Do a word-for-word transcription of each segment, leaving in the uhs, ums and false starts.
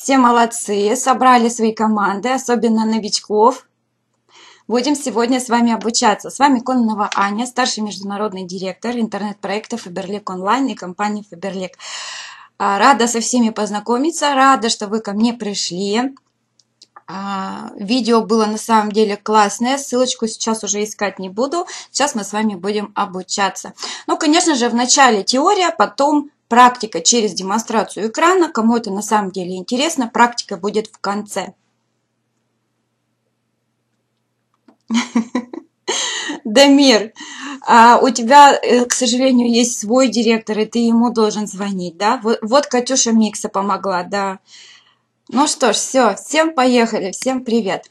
Все молодцы, собрали свои команды, особенно новичков. Будем сегодня с вами обучаться. С вами Кононова Аня, старший международный директор интернет-проекта Faberlic Online и компании Faberlic. Рада со всеми познакомиться, рада, что вы ко мне пришли. Видео было на самом деле классное, ссылочку сейчас уже искать не буду. Сейчас мы с вами будем обучаться. Ну, конечно же, вначале теория, потом практика через демонстрацию экрана. Кому это на самом деле интересно, практика будет в конце. Дамир, а у тебя, к сожалению, есть свой директор, и ты ему должен звонить, да? Вот, вот Катюша Микса помогла, да. Ну что ж, все, всем поехали, всем привет.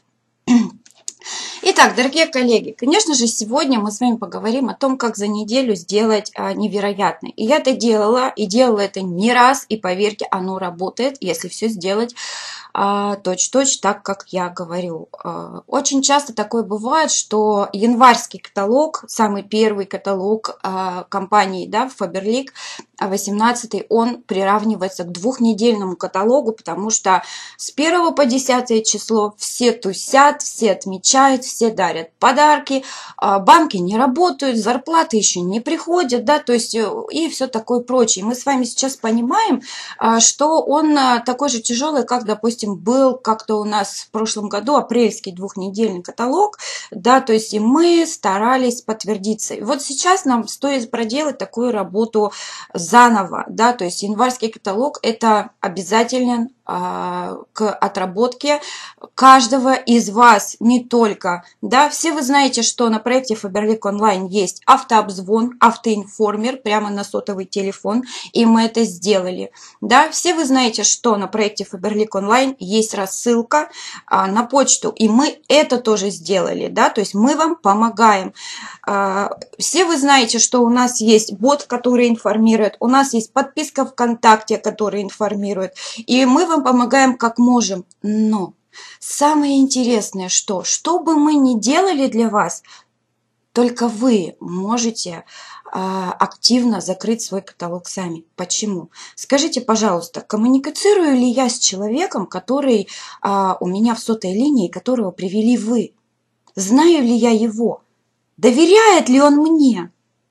Итак, дорогие коллеги, конечно же, сегодня мы с вами поговорим о том, как за неделю сделать а, невероятно. И я это делала, и делала это не раз, и поверьте, оно работает, если все сделать точь-в-точь так, как я говорю. Очень часто такое бывает, что январский каталог, самый первый каталог компании, да, Faberlic, восемнадцатый, он приравнивается к двухнедельному каталогу, потому что с первого по десятое число все тусят, все отмечают, все дарят подарки, банки не работают, зарплаты еще не приходят, да, то есть и все такое прочее. Мы с вами сейчас понимаем, что он такой же тяжелый, как, допустим, был как-то у нас в прошлом году апрельский двухнедельный каталог, да, то есть и мы старались подтвердиться. И вот сейчас нам стоит проделать такую работу заново, да, то есть январский каталог это обязательно а, к отработке каждого из вас, не только, да, все вы знаете, что на проекте Faberlic Online есть автообзвон, автоинформер прямо на сотовый телефон, и мы это сделали, да, все вы знаете, что на проекте Faberlic Online есть рассылка а, на почту, и мы это тоже сделали, да, то есть мы вам помогаем. А, все вы знаете, что у нас есть бот, который информирует, у нас есть подписка ВКонтакте, которая информирует, и мы вам помогаем как можем, но самое интересное, что, что бы мы ни делали для вас, только вы можете а, активно закрыть свой каталог сами. Почему? Скажите, пожалуйста, коммуницирую ли я с человеком, который а, у меня в сотовой линии, которого привели вы? Знаю ли я его? Доверяет ли он мне?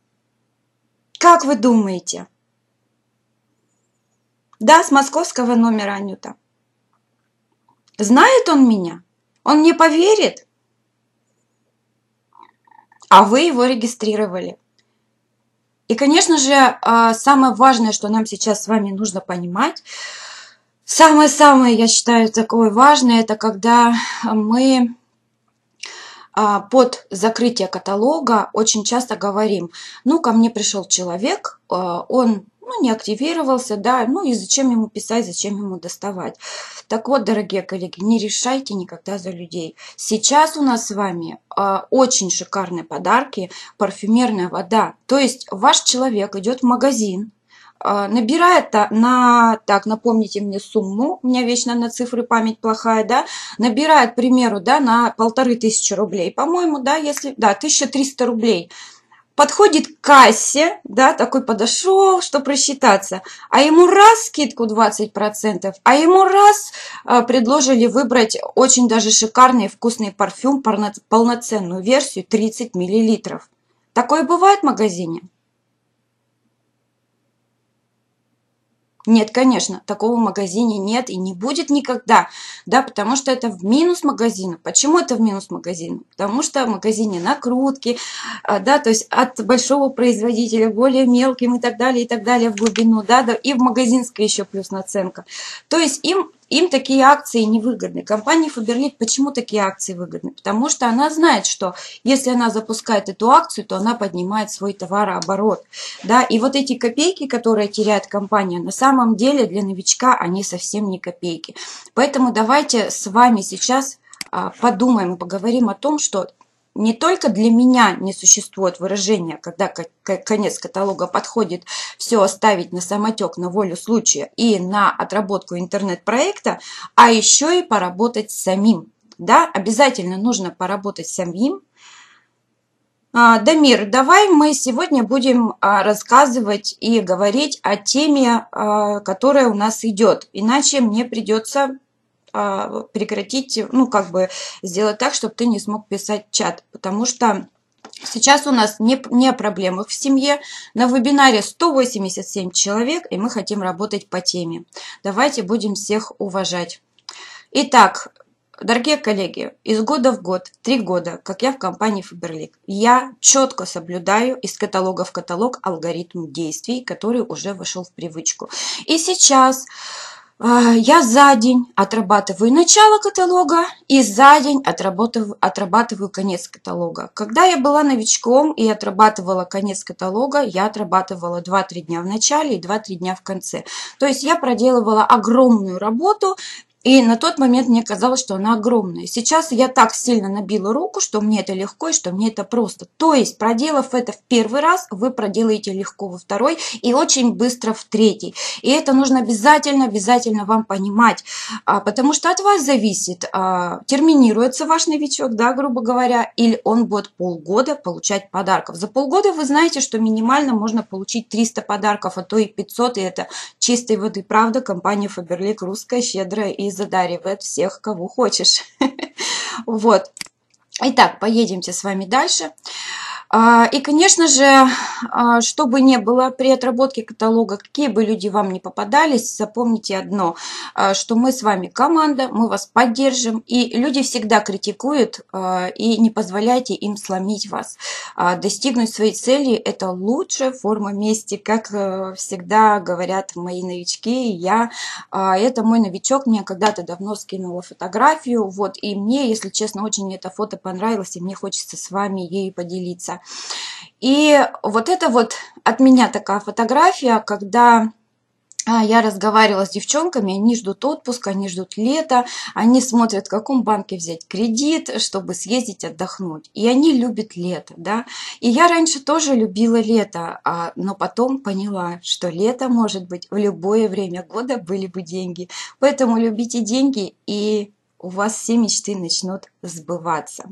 Как вы думаете? Да, с московского номера, Анюта. Знает он меня? Он мне поверит? А вы его регистрировали. И, конечно же, самое важное, что нам сейчас с вами нужно понимать, самое-самое, я считаю, такое важное, это когда мы под закрытие каталога очень часто говорим, ну, ко мне пришел человек, он ну, не активировался, да, ну и зачем ему писать, зачем ему доставать. Так вот, дорогие коллеги, не решайте никогда за людей. Сейчас у нас с вами э, очень шикарные подарки, парфюмерная вода. То есть ваш человек идет в магазин, э, набирает на, так, напомните мне сумму, у меня вечно на цифры память плохая, да, набирает, к примеру, да, на полторы тысячи рублей, по-моему, да, если, да, тысяча триста рублей. Подходит к кассе, да, такой подошел, что просчитаться, а ему раз скидку двадцать процентов, а ему раз а, предложили выбрать очень даже шикарный вкусный парфюм, полноценную версию тридцать миллилитров. Такое бывает в магазине? Нет, конечно, такого в магазине нет и не будет никогда, да, потому что это в минус магазина. Почему это в минус магазина? Потому что в магазине накрутки, да, то есть от большого производителя более мелким и так далее, и так далее в глубину, да, да, и в магазинской еще плюс наценка. То есть им Им такие акции невыгодны. Компании Faberlic почему такие акции выгодны? Потому что она знает, что если она запускает эту акцию, то она поднимает свой товарооборот. Да? И вот эти копейки, которые теряет компания, на самом деле для новичка они совсем не копейки. Поэтому давайте с вами сейчас подумаем и поговорим о том, что не только для меня не существует выражения, когда конец каталога подходит, все оставить на самотек, на волю случая и на отработку интернет-проекта, а еще и поработать самим. Да? Обязательно нужно поработать самим, А, Дамир, давай мы сегодня будем а, рассказывать и говорить о теме, а, которая у нас идет. Иначе мне придется а, прекратить, ну, как бы сделать так, чтобы ты не смог писать чат. Потому что сейчас у нас не, не о проблемах в семье. На вебинаре сто восемьдесят семь человек, и мы хотим работать по теме. Давайте будем всех уважать. Итак, дорогие коллеги, из года в год, три года, как я в компании Faberlic, я четко соблюдаю из каталога в каталог алгоритм действий, который уже вошел в привычку. И сейчас э, я за день отрабатываю начало каталога и за день отрабатываю, отрабатываю конец каталога. Когда я была новичком и отрабатывала конец каталога, я отрабатывала два-три дня в начале и два-три дня в конце. То есть я проделывала огромную работу. И на тот момент мне казалось, что она огромная. Сейчас я так сильно набила руку, что мне это легко и что мне это просто. То есть, проделав это в первый раз, вы проделаете легко во второй и очень быстро в третий. И это нужно обязательно, обязательно вам понимать, потому что от вас зависит, терминируется ваш новичок, да, грубо говоря, или он будет полгода получать подарков. За полгода вы знаете, что минимально можно получить триста подарков, а то и пятьсот, и это чистой воды правда. Компания Faberlic русская, щедрая и задаривает всех, кого хочешь. Вот. Итак, поедемте с вами дальше. И, конечно же, чтобы не было при отработке каталога, какие бы люди вам не попадались, запомните одно, что мы с вами команда, мы вас поддержим, и люди всегда критикуют, и не позволяйте им сломить вас. Достигнуть своей цели – это лучшая форма мести, как всегда говорят мои новички, и я. Это мой новичок, мне когда-то давно скинула фотографию, вот, и мне, если честно, очень это фото понравилось, и мне хочется с вами ею поделиться. И вот это вот от меня такая фотография, когда я разговаривала с девчонками, они ждут отпуска, они ждут лета, они смотрят, в каком банке взять кредит, чтобы съездить отдохнуть. И они любят лето, да. И я раньше тоже любила лето, но потом поняла, что лето может быть в любое время года, были бы деньги. Поэтому любите деньги, и у вас все мечты начнут сбываться.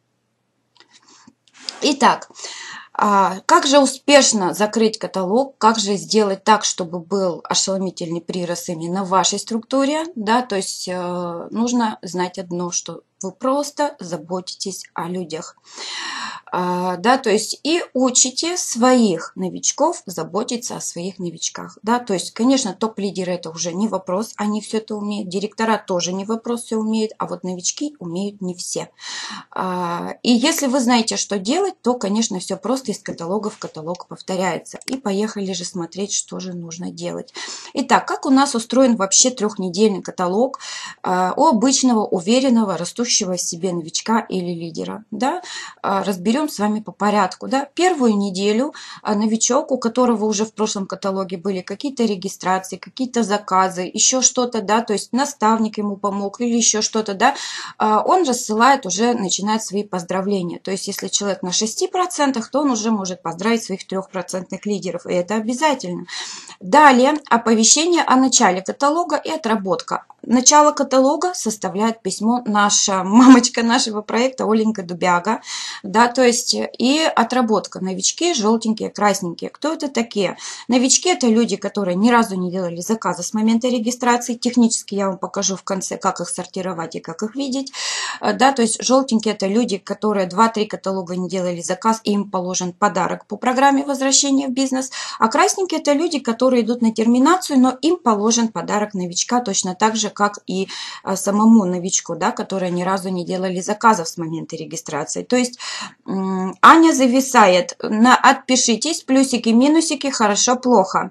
Итак, как же успешно закрыть каталог, как же сделать так, чтобы был ошеломительный прирост именно в вашей структуре, да, то есть нужно знать одно, что вы просто заботитесь о людях. Да, то есть и учите своих новичков заботиться о своих новичках, да, то есть, конечно, топ-лидеры это уже не вопрос, они все это умеют, директора тоже не вопрос, все умеют, а вот новички умеют не все. И если вы знаете, что делать, то, конечно, все просто из каталога в каталог повторяется. И поехали же смотреть, что же нужно делать. Итак, как у нас устроен вообще трехнедельный каталог у обычного, уверенного, растущего в себе новичка или лидера, да, разберем с вами по порядку. Да? Первую неделю новичок, у которого уже в прошлом каталоге были какие-то регистрации, какие-то заказы, еще что-то, да, то есть наставник ему помог или еще что-то, да, он рассылает уже, начинает свои поздравления. То есть если человек на шести процентах, то он уже может поздравить своих трехпроцентных лидеров, и это обязательно. Далее оповещение о начале каталога и отработка. Начало каталога составляет письмо наша мамочка нашего проекта Оленька Дубяга, да, то есть и отработка. Новички, желтенькие, красненькие. Кто это такие? Новички – это люди, которые ни разу не делали заказа с момента регистрации. Технически я вам покажу в конце, как их сортировать и как их видеть. Да, то есть желтенькие – это люди, которые два-три каталога не делали заказ, и им положен подарок по программе возвращения в бизнес. А красненькие – это люди, которые идут на терминацию, но им положен подарок новичка точно так же, как и самому новичку, да, которые ни разу не делали заказов с момента регистрации. То есть Аня зависает на «отпишитесь», плюсики, минусики, хорошо, плохо.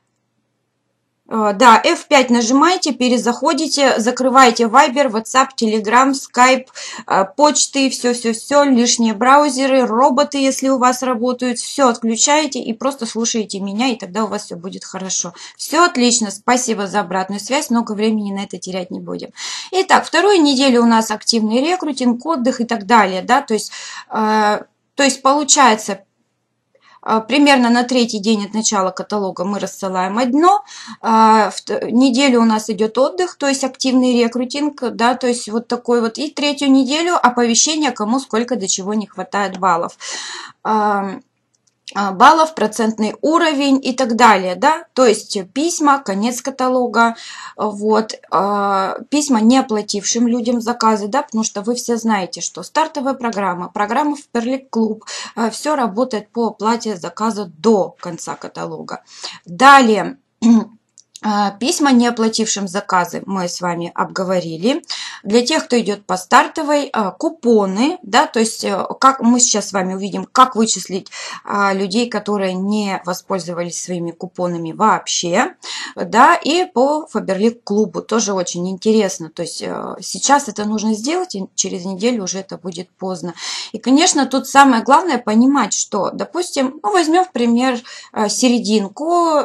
Да, эф пять нажимаете, перезаходите, закрываете Viber, WhatsApp, Telegram, Skype, почты, все-все-все, лишние браузеры, роботы, если у вас работают, все отключаете и просто слушаете меня, и тогда у вас все будет хорошо. Все отлично, спасибо за обратную связь, много времени на это терять не будем. Итак, вторую неделю у нас активный рекрутинг, отдых и так далее, да, то есть, э, то есть получается... Примерно на третий день от начала каталога мы рассылаем одно. В неделю у нас идет отдых, то есть активный рекрутинг, да, то есть вот такой вот. И третью неделю оповещение, кому сколько до чего не хватает баллов. Баллов, процентный уровень и так далее, да, то есть письма, конец каталога, вот, письма не оплатившим людям заказы, да, потому что вы все знаете, что стартовая программа, программа в Faberlic Club, все работает по оплате заказа до конца каталога. Далее, письма, не оплатившим заказы, мы с вами обговорили. Для тех, кто идет по стартовой, купоны, да, то есть как мы сейчас с вами увидим, как вычислить людей, которые не воспользовались своими купонами вообще, да, и по Faberlic клубу тоже очень интересно. То есть сейчас это нужно сделать, и через неделю уже это будет поздно. И, конечно, тут самое главное понимать, что, допустим, ну, возьмем в пример серединку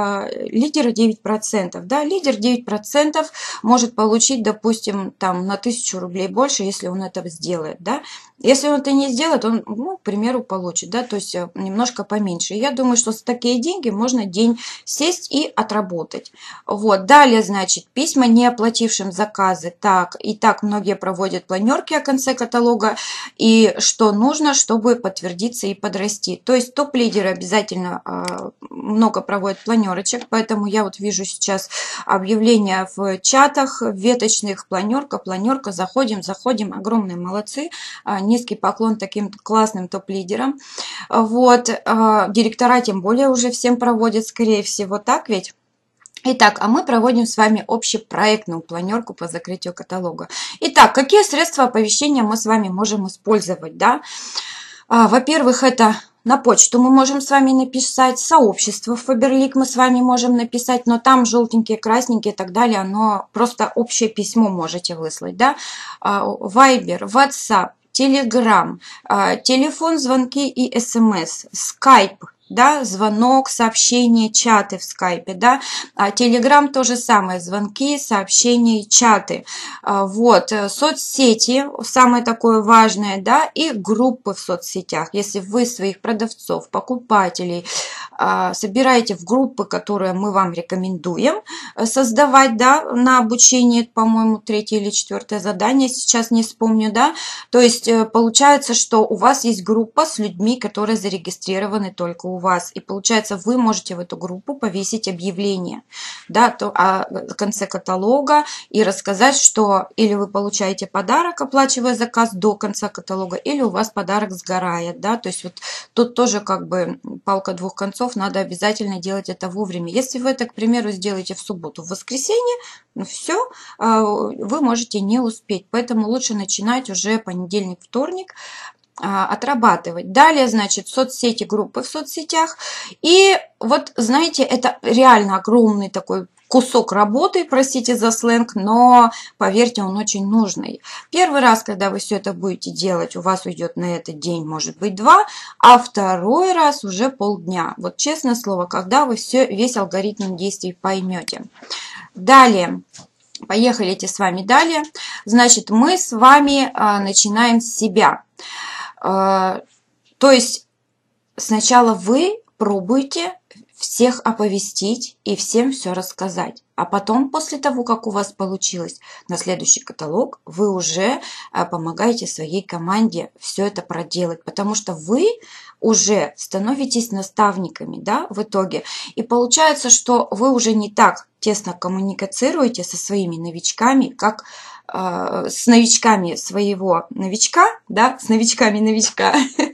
лидера девять процентов, да, лидер девять процентов может получить, допустим, там на тысячу рублей больше, если он это сделает, да. Если он это не сделает, он, ну, к примеру, получит, да, то есть немножко поменьше. И я думаю, что за такие деньги можно день сесть и отработать. Вот, далее, значит, письма, не оплатившим заказы. Так, и так многие проводят планерки о конце каталога. И что нужно, чтобы подтвердиться и подрасти. То есть топ-лидеры обязательно э, много проводят планерочек, поэтому я вот вижу сейчас объявления в чатах, веточных, планерка, планерка, заходим, заходим, огромные молодцы. Низкий поклон таким классным топ-лидерам. Вот, директора тем более уже всем проводят, скорее всего, так ведь? Итак, а мы проводим с вами общепроектную планерку по закрытию каталога. Итак, какие средства оповещения мы с вами можем использовать, да? Во-первых, это на почту мы можем с вами написать, сообщество в Faberlic мы с вами можем написать, но там желтенькие, красненькие и так далее, оно просто общее письмо можете выслать, да? Viber, WhatsApp, Telegram, телефон, звонки и смс, Skype, да, звонок, сообщения, чаты в скайпе, да, а Telegram то же самое, звонки, сообщения, чаты, вот, соцсети, самое такое важное, да, и группы в соцсетях, если вы своих продавцов, покупателей собираете в группы, которые мы вам рекомендуем создавать, да, на обучение, по-моему, третье или четвертое задание, сейчас не вспомню, да, то есть получается, что у вас есть группа с людьми, которые зарегистрированы только у вас, и получается, вы можете в эту группу повесить объявление, да, то о конце каталога и рассказать, что или вы получаете подарок, оплачивая заказ до конца каталога, или у вас подарок сгорает, да, то есть вот тут тоже как бы палка двух концов, надо обязательно делать это вовремя. Если вы это, к примеру, сделаете в субботу, в воскресенье, ну все, вы можете не успеть, поэтому лучше начинать уже понедельник, вторник, отрабатывать. Далее, значит, соцсети, группы в соцсетях. И вот, знаете, это реально огромный такой кусок работы, простите за сленг, но, поверьте, он очень нужный. Первый раз, когда вы все это будете делать, у вас уйдет на этот день, может быть, два, а второй раз уже полдня. Вот честное слово, когда вы все, весь алгоритм действий поймете. Далее. Поехали с вами далее. Значит, мы с вами а, начинаем с себя. То есть сначала вы пробуйте всех оповестить и всем все рассказать. А потом, после того, как у вас получилось на следующий каталог, вы уже помогаете своей команде все это проделать. Потому что вы уже становитесь наставниками, да, в итоге. И получается, что вы уже не так тесно коммуницируете со своими новичками, как с новичками своего новичка, да, с новичками новичка,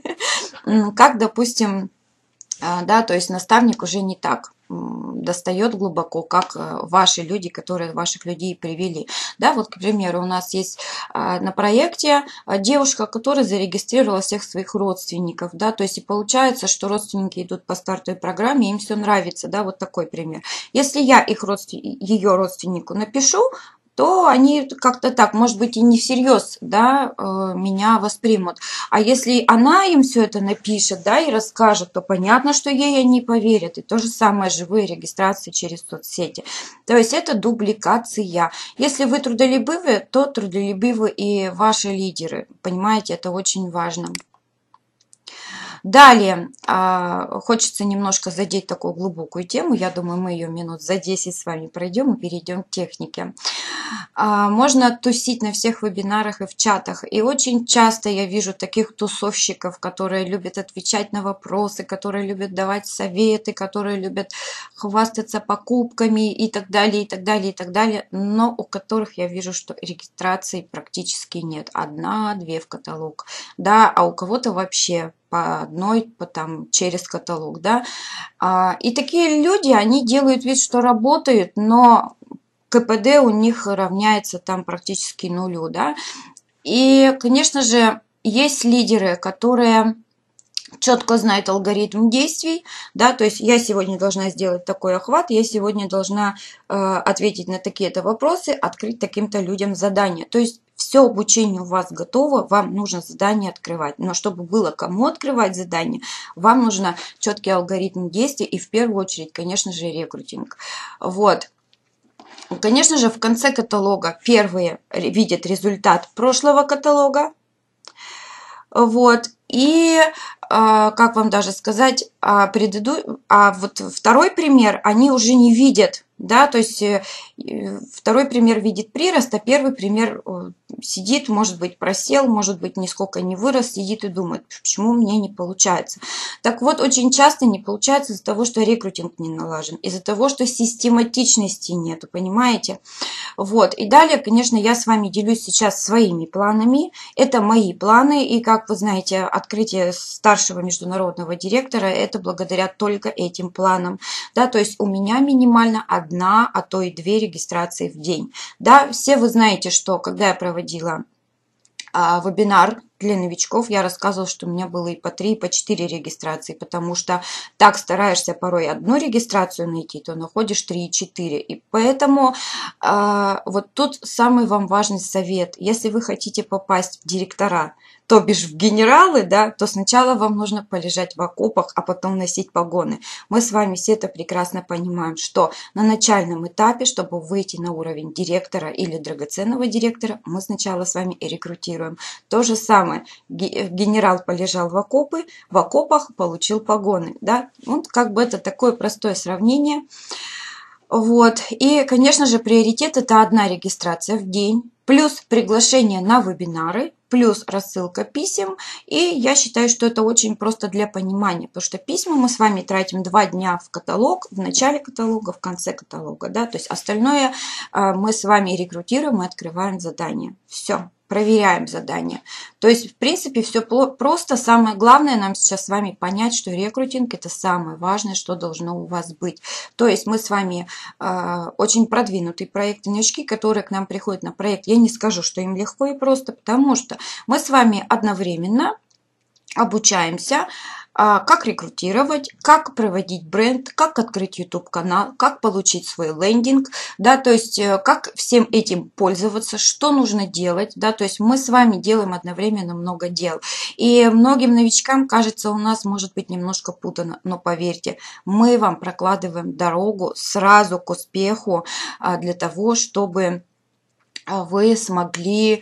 как, допустим, да, то есть наставник уже не так достает глубоко, как ваши люди, которые ваших людей привели. Да, вот, к примеру, у нас есть на проекте девушка, которая зарегистрировала всех своих родственников, да, то есть и получается, что родственники идут по стартовой программе, им все нравится, да, вот такой пример. Если я их родствен... ее родственнику напишу, то они как-то так, может быть, и не всерьез, да, меня воспримут. А если она им все это напишет, да, и расскажет, то понятно, что ей они поверят. И то же самое живые регистрации через соцсети. То есть это дубликация. Если вы трудолюбивы, то трудолюбивы и ваши лидеры. Понимаете, это очень важно. Далее, а, хочется немножко задеть такую глубокую тему. Я думаю, мы ее минут за десять с вами пройдем и перейдем к технике. А, можно тусить на всех вебинарах и в чатах. И очень часто я вижу таких тусовщиков, которые любят отвечать на вопросы, которые любят давать советы, которые любят хвастаться покупками и так далее, и так далее, и так далее. Но у которых я вижу, что регистрации практически нет. Одна-две в каталог. Да, а у кого-то вообще по одной, по, там, через каталог, да. А, и такие люди, они делают вид, что работают, но КПД у них равняется там практически нулю, да. И, конечно же, есть лидеры, которые четко знают алгоритм действий, да, то есть я сегодня должна сделать такой охват, я сегодня должна э, ответить на такие-то вопросы, открыть таким-то людям задание. То есть все обучение у вас готово, вам нужно задание открывать. Но чтобы было кому открывать задание, вам нужно четкий алгоритм действий и в первую очередь, конечно же, рекрутинг. Вот. Конечно же, в конце каталога первые видят результат прошлого каталога. Вот. И, как вам даже сказать, а, преду... а вот второй пример они уже не видят. Да, то есть второй пример видит прирост, а первый пример сидит, может быть, просел, может быть, нисколько не вырос, сидит и думает, почему мне не получается. Так вот, очень часто не получается из-за того, что рекрутинг не налажен, из-за того, что систематичности нету, понимаете? Вот, и далее, конечно, я с вами делюсь сейчас своими планами, это мои планы, и, как вы знаете, открытие старшего международного директора, это благодаря только этим планам, да, то есть у меня минимально одна, а то и две регистрации в день. Да, все вы знаете, что когда я проводила а, вебинар для новичков, я рассказывала, что у меня было и по три, и по четыре регистрации, потому что так стараешься порой одну регистрацию найти, то находишь три и четыре. И поэтому а, вот тут самый вам важный совет. Если вы хотите попасть в директора, то бишь в генералы, да, то сначала вам нужно полежать в окопах, а потом носить погоны. Мы с вами все это прекрасно понимаем, что на начальном этапе, чтобы выйти на уровень директора или драгоценного директора, мы сначала с вами и рекрутируем. То же самое, генерал полежал в окопы, в окопах получил погоны, да, вот как бы это такое простое сравнение. Вот, и, конечно же, приоритет это одна регистрация в день, плюс приглашение на вебинары, плюс рассылка писем. И я считаю, что это очень просто для понимания, потому что письма мы с вами тратим два дня в каталог, в начале каталога, в конце каталога, да, то есть остальное мы с вами рекрутируем и открываем задание. Все. Проверяем задание. То есть, в принципе, все просто. Самое главное нам сейчас с вами понять, что рекрутинг – это самое важное, что должно у вас быть. То есть, мы с вами э, очень продвинутый проект. Новички, которые к нам приходят на проект, я не скажу, что им легко и просто, потому что мы с вами одновременно обучаемся, как рекрутировать, как проводить бренд, как открыть YouTube канал, как получить свой лендинг, да, то есть как всем этим пользоваться, что нужно делать, да, то есть мы с вами делаем одновременно много дел. И многим новичкам кажется, у нас может быть немножко путано, но поверьте, мы вам прокладываем дорогу сразу к успеху для того, чтобы вы смогли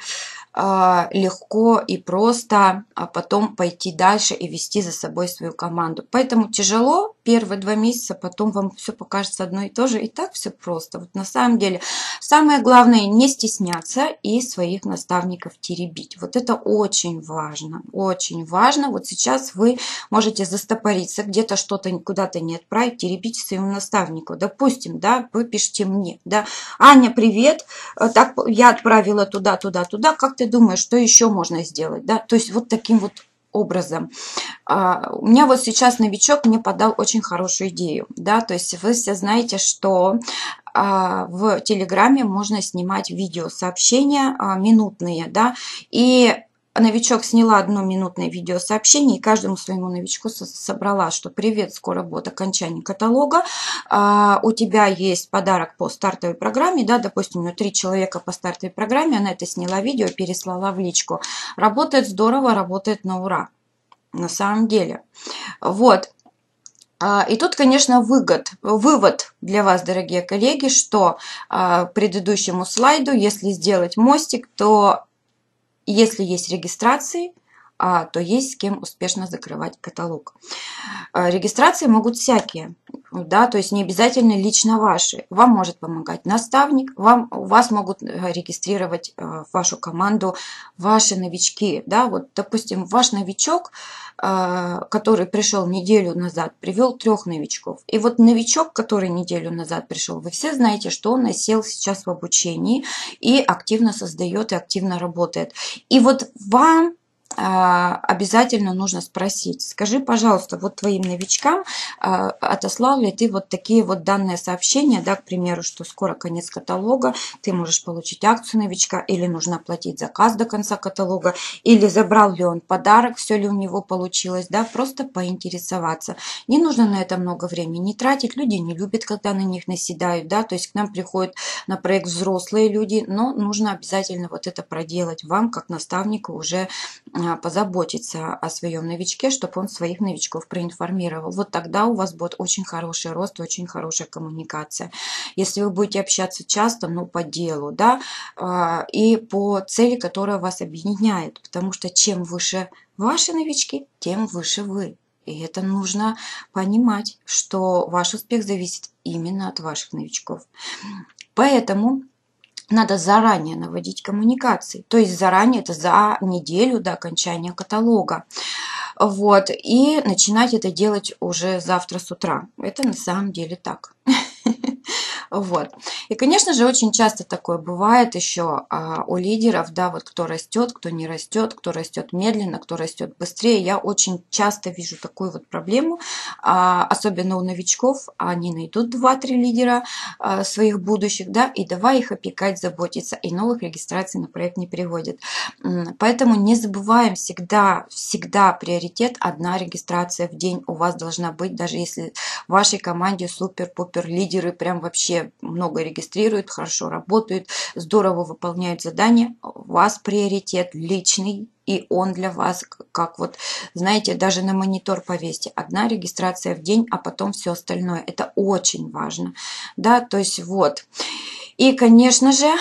легко и просто а потом пойти дальше и вести за собой свою команду. Поэтому тяжело первые два месяца, потом вам все покажется одно и то же. И так все просто. Вот на самом деле самое главное не стесняться и своих наставников теребить. Вот это очень важно. Очень важно. Вот сейчас вы можете застопориться, где-то что-то куда-то не отправить, теребите своему наставнику. Допустим, да, вы пишите мне, да, Аня, привет, так я отправила туда, туда, туда, как ты думаешь, что еще можно сделать, да, то есть вот таким вот образом. А, у меня вот сейчас новичок мне подал очень хорошую идею, да, то есть вы все знаете, что а, в Телеграме можно снимать видеосообщения а, минутные, да, и новичок сняла одно минутное видеосообщение и каждому своему новичку собрала, что привет, скоро будет окончание каталога, а, у тебя есть подарок по стартовой программе, да, допустим, у нее три человека по стартовой программе, она это сняла видео, переслала в личку. Работает здорово, работает на ура, на самом деле. Вот. И тут, конечно, выгод, вывод для вас, дорогие коллеги, что а, предыдущему слайду, если сделать мостик, то если есть регистрации, а, то есть с кем успешно закрывать каталог. Регистрации могут всякие, да, то есть не обязательно лично ваши. Вам может помогать наставник, вам, у вас могут регистрировать в вашу команду ваши новички, да, вот, допустим, ваш новичок, который пришел неделю назад, привел трех новичков. И вот новичок, который неделю назад пришел, вы все знаете, что он осел сейчас в обучении и активно создает и активно работает. И вот вам обязательно нужно спросить: скажи, пожалуйста, вот твоим новичкам отослал ли ты вот такие вот данные сообщения, да, к примеру, что скоро конец каталога, ты можешь получить акцию новичка, или нужно оплатить заказ до конца каталога, или забрал ли он подарок, все ли у него получилось, да, просто поинтересоваться. Не нужно на это много времени не тратить, люди не любят, когда на них наседают, да, то есть к нам приходят на проект взрослые люди, но нужно обязательно вот это проделать вам, как наставнику, уже позаботиться о своем новичке, чтобы он своих новичков проинформировал. Вот тогда у вас будет очень хороший рост, очень хорошая коммуникация. Если вы будете общаться часто, но по делу, да, и по цели, которая вас объединяет, потому что чем выше ваши новички, тем выше вы. И это нужно понимать, что ваш успех зависит именно от ваших новичков. Поэтому надо заранее наводить коммуникации, то есть заранее, это за неделю до окончания каталога. Вот, и начинать это делать уже завтра с утра. Это на самом деле так. Вот. И, конечно же, очень часто такое бывает еще а, у лидеров, да, вот кто растет, кто не растет, кто растет медленно, кто растет быстрее. Я очень часто вижу такую вот проблему, а, особенно у новичков. Они найдут два-три лидера а, своих будущих, да, и давай их опекать, заботиться, и новых регистраций на проект не приводят. Поэтому не забываем всегда, всегда приоритет одна регистрация в день у вас должна быть, даже если в вашей команде супер-пупер лидеры прям вообще много регистрируют, хорошо работают, здорово выполняют задания, у вас приоритет личный, и он для вас, как вот, знаете, даже на монитор повесьте, одна регистрация в день, а потом все остальное. Это очень важно, да, то есть вот. И, конечно же,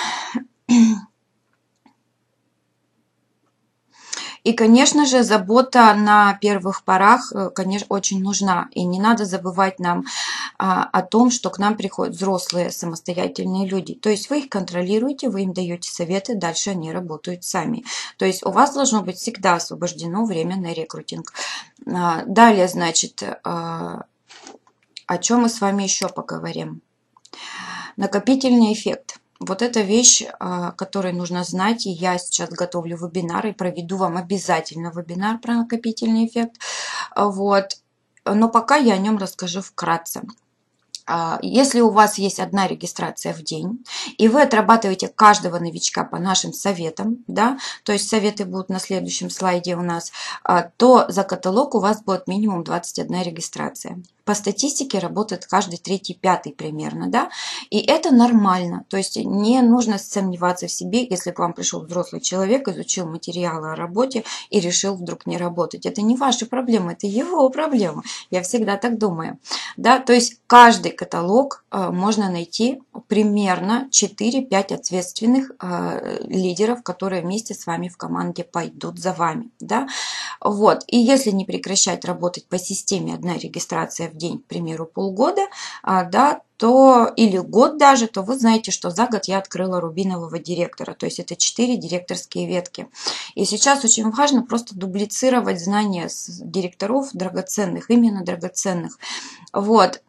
И, конечно же, забота на первых порах, конечно, очень нужна. И не надо забывать нам а, о том, что к нам приходят взрослые самостоятельные люди. То есть вы их контролируете, вы им даете советы, дальше они работают сами. То есть у вас должно быть всегда освобождено время на рекрутинг. А, далее, значит, а, о чем мы с вами еще поговорим? Накопительный эффект. Вот эта вещь, которую нужно знать, и я сейчас готовлю вебинар и проведу вам обязательно вебинар про накопительный эффект. Вот. Но пока я о нем расскажу вкратце. Если у вас есть одна регистрация в день, и вы отрабатываете каждого новичка по нашим советам, да, то есть советы будут на следующем слайде у нас, то за каталог у вас будет минимум двадцать одна регистрация. По статистике работает каждый третий, пятый примерно, да, и это нормально, то есть не нужно сомневаться в себе, если к вам пришел взрослый человек, изучил материалы о работе и решил вдруг не работать. Это не ваша проблема, это его проблема, я всегда так думаю, да, то есть каждый каталог можно найти примерно четыре-пять ответственных лидеров, которые вместе с вами в команде пойдут за вами, да, вот, и если не прекращать работать по системе одна регистрация в день, к примеру, полгода, да, то или год даже, то вы знаете, что за год я открыла рубинового директора, то есть это четыре директорские ветки. И сейчас очень важно просто дублицировать знания директоров драгоценных, именно драгоценных. Вот.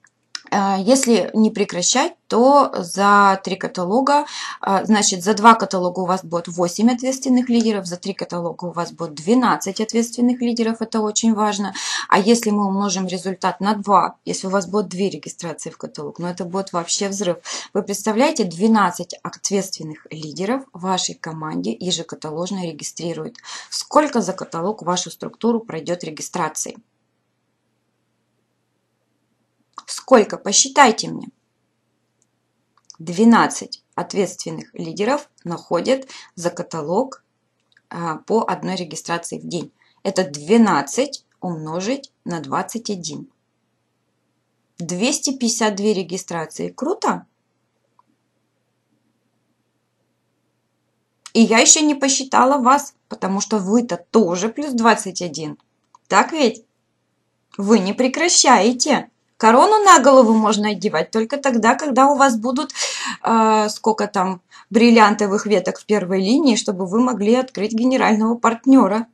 Если не прекращать, то за три каталога, значит, за два каталога у вас будет восемь ответственных лидеров, за три каталога у вас будет двенадцать ответственных лидеров, это очень важно. А если мы умножим результат на два, если у вас будет две регистрации в каталог, ну это будет вообще взрыв. Вы представляете, двенадцать ответственных лидеров в вашей команде ежекаталожно регистрируют. Сколько за каталог в вашу структуру пройдет регистрации? Сколько? Посчитайте мне. двенадцать ответственных лидеров находят за каталог а, по одной регистрации в день. Это двенадцать умножить на двадцать один. двести пятьдесят две регистрации. Круто? И я еще не посчитала вас, потому что вы-то тоже плюс двадцать один. Так ведь? Вы не прекращаете. Корону на голову можно одевать только тогда, когда у вас будут э, сколько там бриллиантовых веток в первой линии, чтобы вы могли открыть генерального партнера.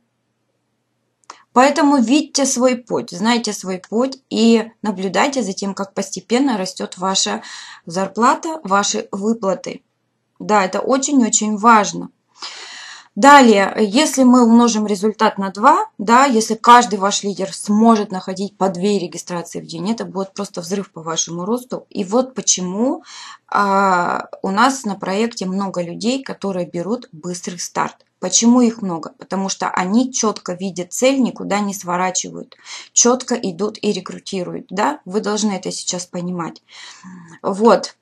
Поэтому видите свой путь, знайте свой путь и наблюдайте за тем, как постепенно растет ваша зарплата, ваши выплаты. Да, это очень-очень важно. Далее, если мы умножим результат на два, да, если каждый ваш лидер сможет находить по две регистрации в день, это будет просто взрыв по вашему росту. И вот почему а, у нас на проекте много людей, которые берут быстрый старт. Почему их много? Потому что они четко видят цель, никуда не сворачивают, четко идут и рекрутируют. Да? Вы должны это сейчас понимать. Вот.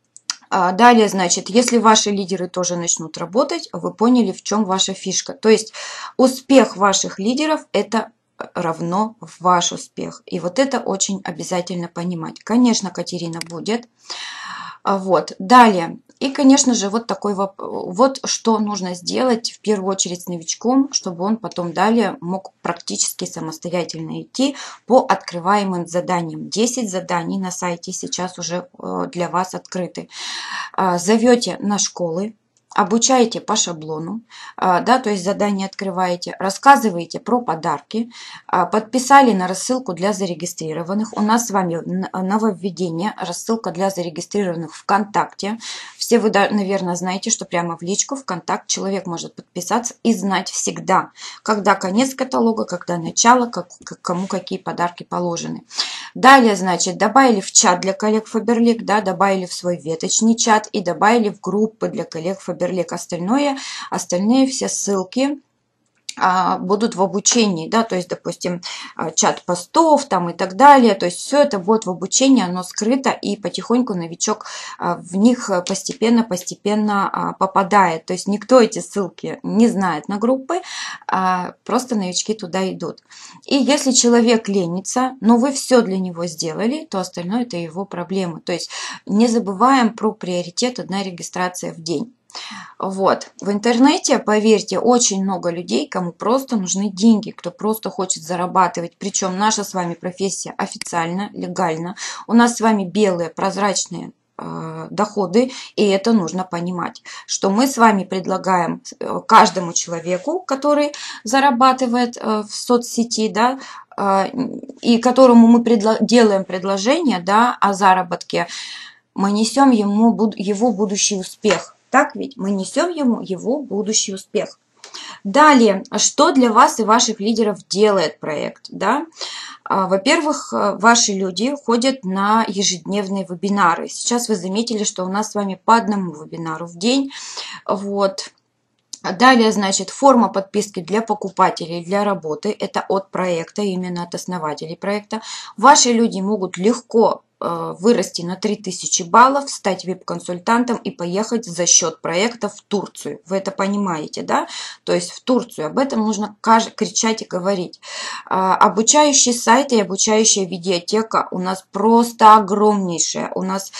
Далее, значит, если ваши лидеры тоже начнут работать, вы поняли, в чем ваша фишка. То есть успех ваших лидеров – это равно ваш успех. И вот это очень обязательно понимать. Конечно, Катерина будет. Вот. Далее. И, конечно же, вот такой вопрос. Вот что нужно сделать в первую очередь с новичком, чтобы он потом далее мог практически самостоятельно идти по открываемым заданиям. десять заданий на сайте сейчас уже для вас открыты. Зовете на школы, обучаете по шаблону, да, то есть задание открываете, рассказываете про подарки, подписали на рассылку для зарегистрированных. У нас с вами нововведение, рассылка для зарегистрированных ВКонтакте. Все вы, наверное, знаете, что прямо в личку ВКонтакт человек может подписаться и знать всегда, когда конец каталога, когда начало, как, кому какие подарки положены. Далее, значит, добавили в чат для коллег Faberlic, да, добавили в свой веточный чат и добавили в группы для коллег Faberlic. Остальное, остальные все ссылки будут в обучении, да, то есть, допустим, чат постов там и так далее, то есть все это будет в обучении, оно скрыто, и потихоньку новичок в них постепенно-постепенно попадает, то есть никто эти ссылки не знает на группы, просто новички туда идут. И если человек ленится, но вы все для него сделали, то остальное это его проблема, то есть не забываем про приоритет одна регистрация в день. Вот. В интернете, поверьте, очень много людей, кому просто нужны деньги, кто просто хочет зарабатывать. Причем наша с вами профессия официально, легально. У нас с вами белые, прозрачные э, доходы, и это нужно понимать, что мы с вами предлагаем каждому человеку, который зарабатывает э, в соцсети, да, э, и которому мы предло- делаем предложение, да, о заработке, мы несем ему буд- его будущий успех. Так ведь мы несем ему его будущий успех. Далее, что для вас и ваших лидеров делает проект? Да? Во-первых, ваши люди ходят на ежедневные вебинары. Сейчас вы заметили, что у нас с вами по одному вебинару в день. Вот. Далее, значит, форма подписки для покупателей, для работы. Это от проекта, именно от основателей проекта. Ваши люди могут легко вырасти на три тысячи баллов, стать вип-консультантом и поехать за счет проекта в Турцию. Вы это понимаете, да? То есть в Турцию. Об этом нужно кричать и говорить. Обучающий сайт и обучающая видеотека у нас просто огромнейшая. У нас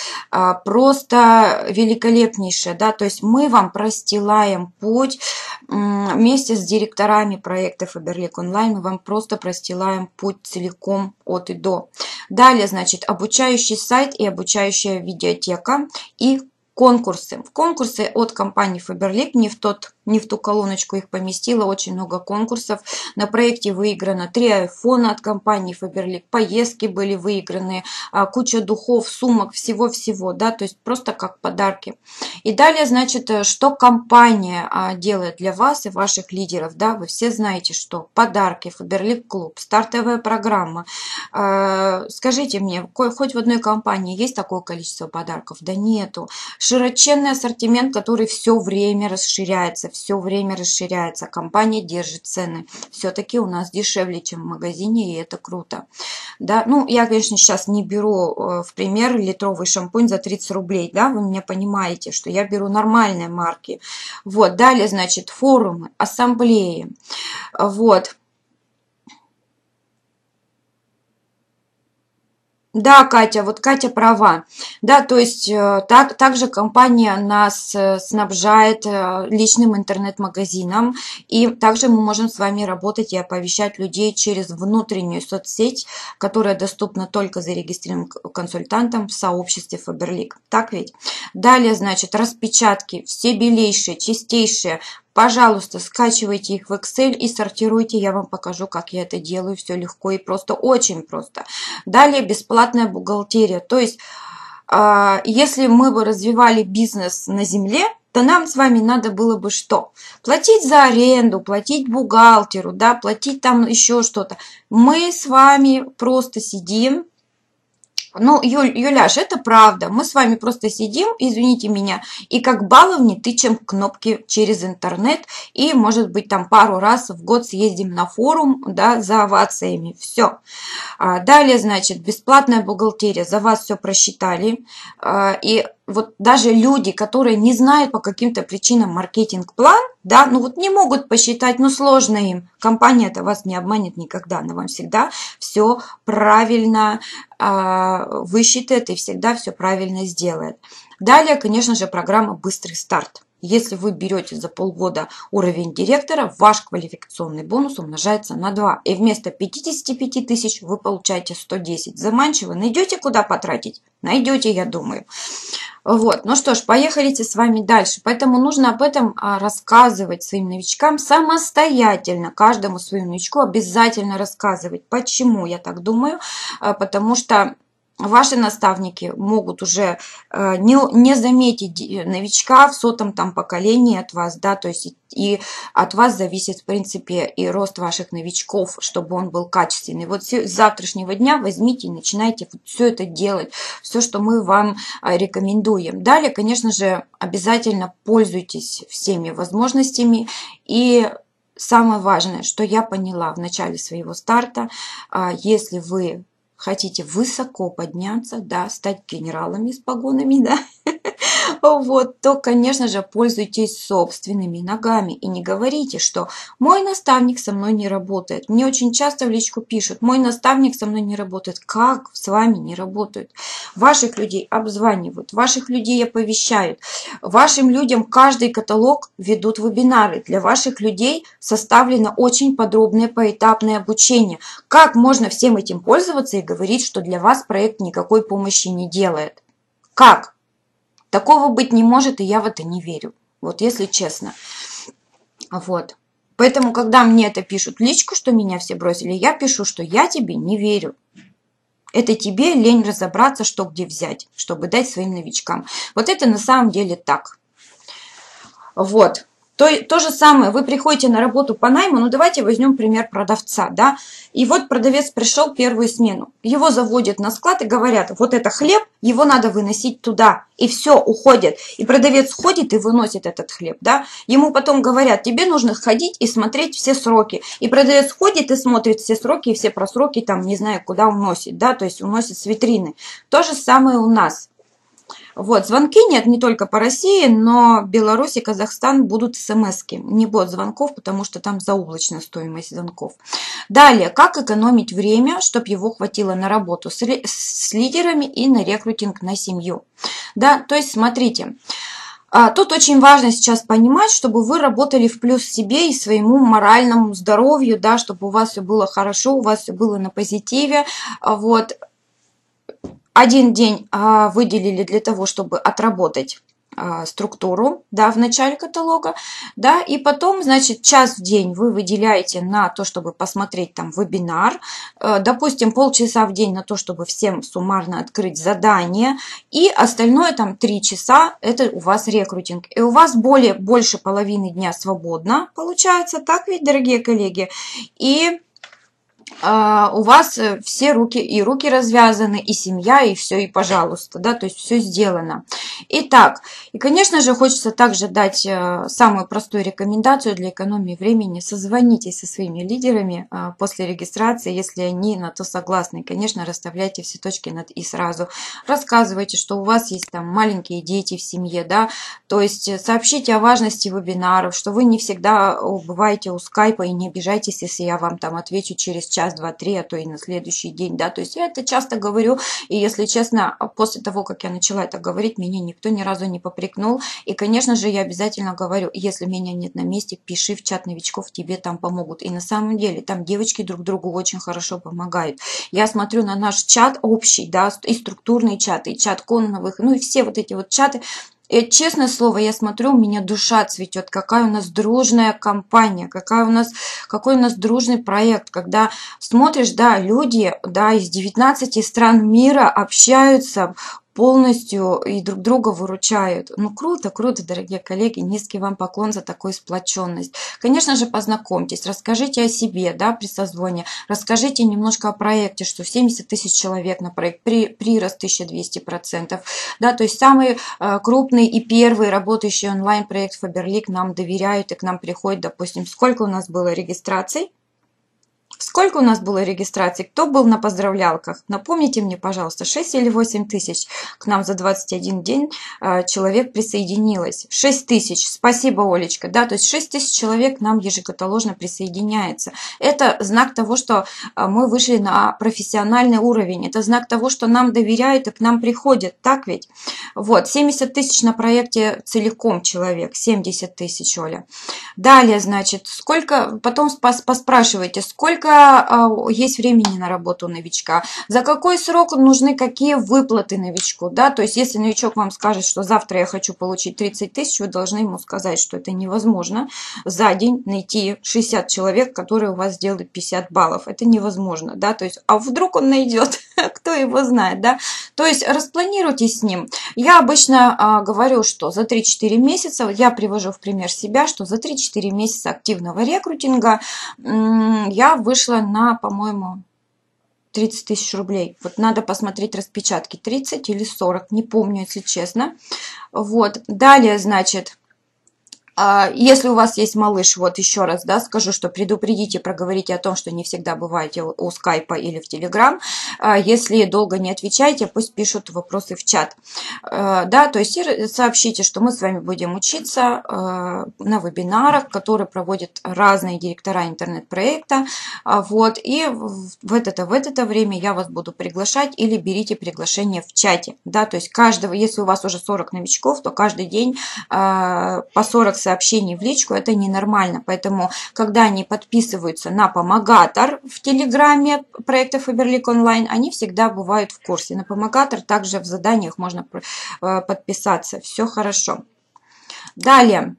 просто великолепнейшая. Да? То есть мы вам простилаем путь вместе с директорами проекта Faberlic Online. Мы вам просто простилаем путь целиком от и до. Далее, значит, обучающий сайт и обучающая видеотека и конкурсы. В конкурсы от компании Faberlic, не в, тот, не в ту колоночку их поместила, очень много конкурсов. На проекте выиграно три айфона от компании Faberlic, поездки были выиграны, куча духов, сумок, всего-всего, да, то есть просто как подарки. И далее, значит, что компания делает для вас и ваших лидеров, да, вы все знаете, что подарки, Faberlic клуб, стартовая программа. Скажите мне, хоть в одной компании есть такое количество подарков? Да нету. Широченный ассортимент, который все время расширяется, все время расширяется. Компания держит цены. Все-таки у нас дешевле, чем в магазине, и это круто. Да? Ну, я, конечно, сейчас не беру в пример литровый шампунь за тридцать рублей. Да? Вы меня понимаете, что я беру нормальные марки. Вот. Далее, значит, форумы, ассамблеи. Вот. Да, Катя, вот Катя права. Да, то есть э, так, также компания нас э, снабжает э, личным интернет-магазином, и также мы можем с вами работать и оповещать людей через внутреннюю соцсеть, которая доступна только зарегистрированным к- консультантам в сообществе Faberlic. Так ведь? Далее, значит, распечатки, все белейшие, чистейшие. Пожалуйста, скачивайте их в Excel и сортируйте. Я вам покажу, как я это делаю. Все легко и просто, очень просто. Далее бесплатная бухгалтерия. То есть, а, если мы бы развивали бизнес на земле, то нам с вами надо было бы что? Платить за аренду, платить бухгалтеру, да, платить там еще что-то. Мы с вами просто сидим. Ну, Юль, Юляш, это правда. Мы с вами просто сидим, извините меня, и как баловни тычем кнопки через интернет, и, может быть, там пару раз в год съездим на форум, да, за овациями. Все. Далее, значит, бесплатная бухгалтерия. За вас все просчитали. А, И вот даже люди, которые не знают по каким-то причинам маркетинг-план, да, ну вот не могут посчитать, ну сложно им. Компания-то вас не обманет никогда, она вам всегда все правильно а, высчитает и всегда все правильно сделает. Далее, конечно же, программа «Быстрый старт». Если вы берете за полгода уровень директора, ваш квалификационный бонус умножается на два. И вместо пятидесяти пяти тысяч вы получаете сто десять. Заманчиво. Найдете, куда потратить? Найдете, я думаю. Вот, ну что ж, поехали с вами дальше. Поэтому нужно об этом а, рассказывать своим новичкам самостоятельно. Каждому своему новичку обязательно рассказывать. Почему я так думаю? А, потому что ваши наставники могут уже э, не, не заметить новичка в сотом там поколении от вас, да, то есть и от вас зависит, в принципе, и рост ваших новичков, чтобы он был качественный. Вот с завтрашнего дня возьмите и начинайте вот все это делать, все, что мы вам рекомендуем. Далее, конечно же, обязательно пользуйтесь всеми возможностями. И самое важное, что я поняла в начале своего старта, если вы хотите высоко подняться, да, стать генералами с погонами, да, вот, то, конечно же, пользуйтесь собственными ногами и не говорите, что мой наставник со мной не работает. Мне очень часто в личку пишут, мой наставник со мной не работает. Как с вами не работают? Ваших людей обзванивают, ваших людей оповещают, вашим людям каждый каталог ведут вебинары. Для ваших людей составлено очень подробное поэтапное обучение. Как можно всем этим пользоваться и говорить, что для вас проект никакой помощи не делает? Как? Такого быть не может, и я в это не верю. Вот если честно. Вот. Поэтому, когда мне это пишут в личку, что меня все бросили, я пишу, что я тебе не верю. Это тебе лень разобраться, что где взять, чтобы дать своим новичкам. Вот это на самом деле так. Вот. То, то же самое, вы приходите на работу по найму, ну давайте возьмем пример продавца, да, и вот продавец пришел первую смену, его заводят на склад и говорят, вот это хлеб, его надо выносить туда, и все, уходит, и продавец ходит и выносит этот хлеб, да, ему потом говорят, тебе нужно ходить и смотреть все сроки, и продавец ходит и смотрит все сроки, и все просроки там, не знаю, куда уносит, да, то есть уносит с витрины, то же самое у нас. Вот, звонки нет не только по России, но Беларусь и Казахстан будут смс-ки, не бот звонков, потому что там заоблачная стоимость звонков. Далее, как экономить время, чтобы его хватило на работу с, с лидерами и на рекрутинг на семью. Да, то есть смотрите, тут очень важно сейчас понимать, чтобы вы работали в плюс себе и своему моральному здоровью, да, чтобы у вас все было хорошо, у вас все было на позитиве, вот. Один день а, выделили для того, чтобы отработать а, структуру, да, в начале каталога, да, и потом, значит, час в день вы выделяете на то, чтобы посмотреть там вебинар, а, допустим, полчаса в день на то, чтобы всем суммарно открыть задание, и остальное там три часа, это у вас рекрутинг. И у вас более, больше половины дня свободно, получается, так ведь, дорогие коллеги, и у вас все руки, и руки развязаны, и семья, и все, и пожалуйста, да, то есть все сделано. Итак, и, конечно же, хочется также дать самую простую рекомендацию для экономии времени. Созвонитесь со своими лидерами после регистрации, если они на то согласны. И, конечно, расставляйте все точки над «и» сразу. Рассказывайте, что у вас есть там маленькие дети в семье, да, то есть сообщите о важности вебинаров, что вы не всегда бываете у скайпа, и не обижайтесь, если я вам там отвечу через час. час, два, три, а то и на следующий день, да, то есть я это часто говорю, и если честно, после того, как я начала это говорить, меня никто ни разу не попрекнул, и, конечно же, я обязательно говорю, если меня нет на месте, пиши в чат новичков, тебе там помогут, и на самом деле там девочки друг другу очень хорошо помогают. Я смотрю на наш чат общий, да, и структурные чаты, и чат коновых, ну и все вот эти вот чаты. И, честное слово, я смотрю, у меня душа цветет, какая у нас дружная компания, какая у нас, какой у нас дружный проект, когда смотришь, да, люди, да, из девятнадцати стран мира общаются полностью и друг друга выручают. Ну, круто, круто, дорогие коллеги, низкий вам поклон за такую сплоченность. Конечно же, познакомьтесь, расскажите о себе, да, при созвоне, расскажите немножко о проекте, что семьдесят тысяч человек на проект, при, прирост тысяча двести процентов, да, то есть самый э, крупный и первый работающий онлайн-проект Faberlic нам доверяют и к нам приходят, допустим, сколько у нас было регистраций? Сколько у нас было регистраций? Кто был на поздравлялках? Напомните мне, пожалуйста, шесть или восемь тысяч к нам за двадцать один день э, человек присоединилось. шесть тысяч. Спасибо, Олечка. Да, то есть шесть тысяч человек к нам ежекаталожно присоединяется. Это знак того, что э, мы вышли на профессиональный уровень. Это знак того, что нам доверяют и к нам приходят. Так ведь? Вот, семьдесят тысяч на проекте целиком человек. семьдесят тысяч, Оля. Далее, значит, сколько, потом поспрашивайте, сколько есть времени на работу новичка, за какой срок нужны какие выплаты новичку, да, то есть если новичок вам скажет, что завтра я хочу получить тридцать тысяч, вы должны ему сказать, что это невозможно за день найти шестьдесят человек, которые у вас сделают пятьдесят баллов, это невозможно, да, то есть, а вдруг он найдет, кто его знает, да, то есть распланируйтесь с ним. Я обычно а, говорю, что за три-четыре месяца, я привожу в пример себя, что за три-четыре месяца активного рекрутинга я вышла на, по-моему, тридцать тысяч рублей. Вот надо посмотреть распечатки, тридцать или сорок, не помню, если честно. Вот, далее, значит, если у вас есть малыш, вот еще раз, да, скажу, что предупредите, проговорите о том, что не всегда бываете у скайпа или в телеграм. Если долго не отвечаете, пусть пишут вопросы в чат. Да, то есть сообщите, что мы с вами будем учиться на вебинарах, которые проводят разные директора интернет-проекта. Вот, и в это, в это время я вас буду приглашать или берите приглашение в чате. Да, то есть каждого, если у вас уже сорок новичков, то каждый день по сорок сообщений в личку, это ненормально. Поэтому, когда они подписываются на помогатор в телеграме проекта Faberlic онлайн, они всегда бывают в курсе. На помогатор также в заданиях можно подписаться. Все хорошо. Далее.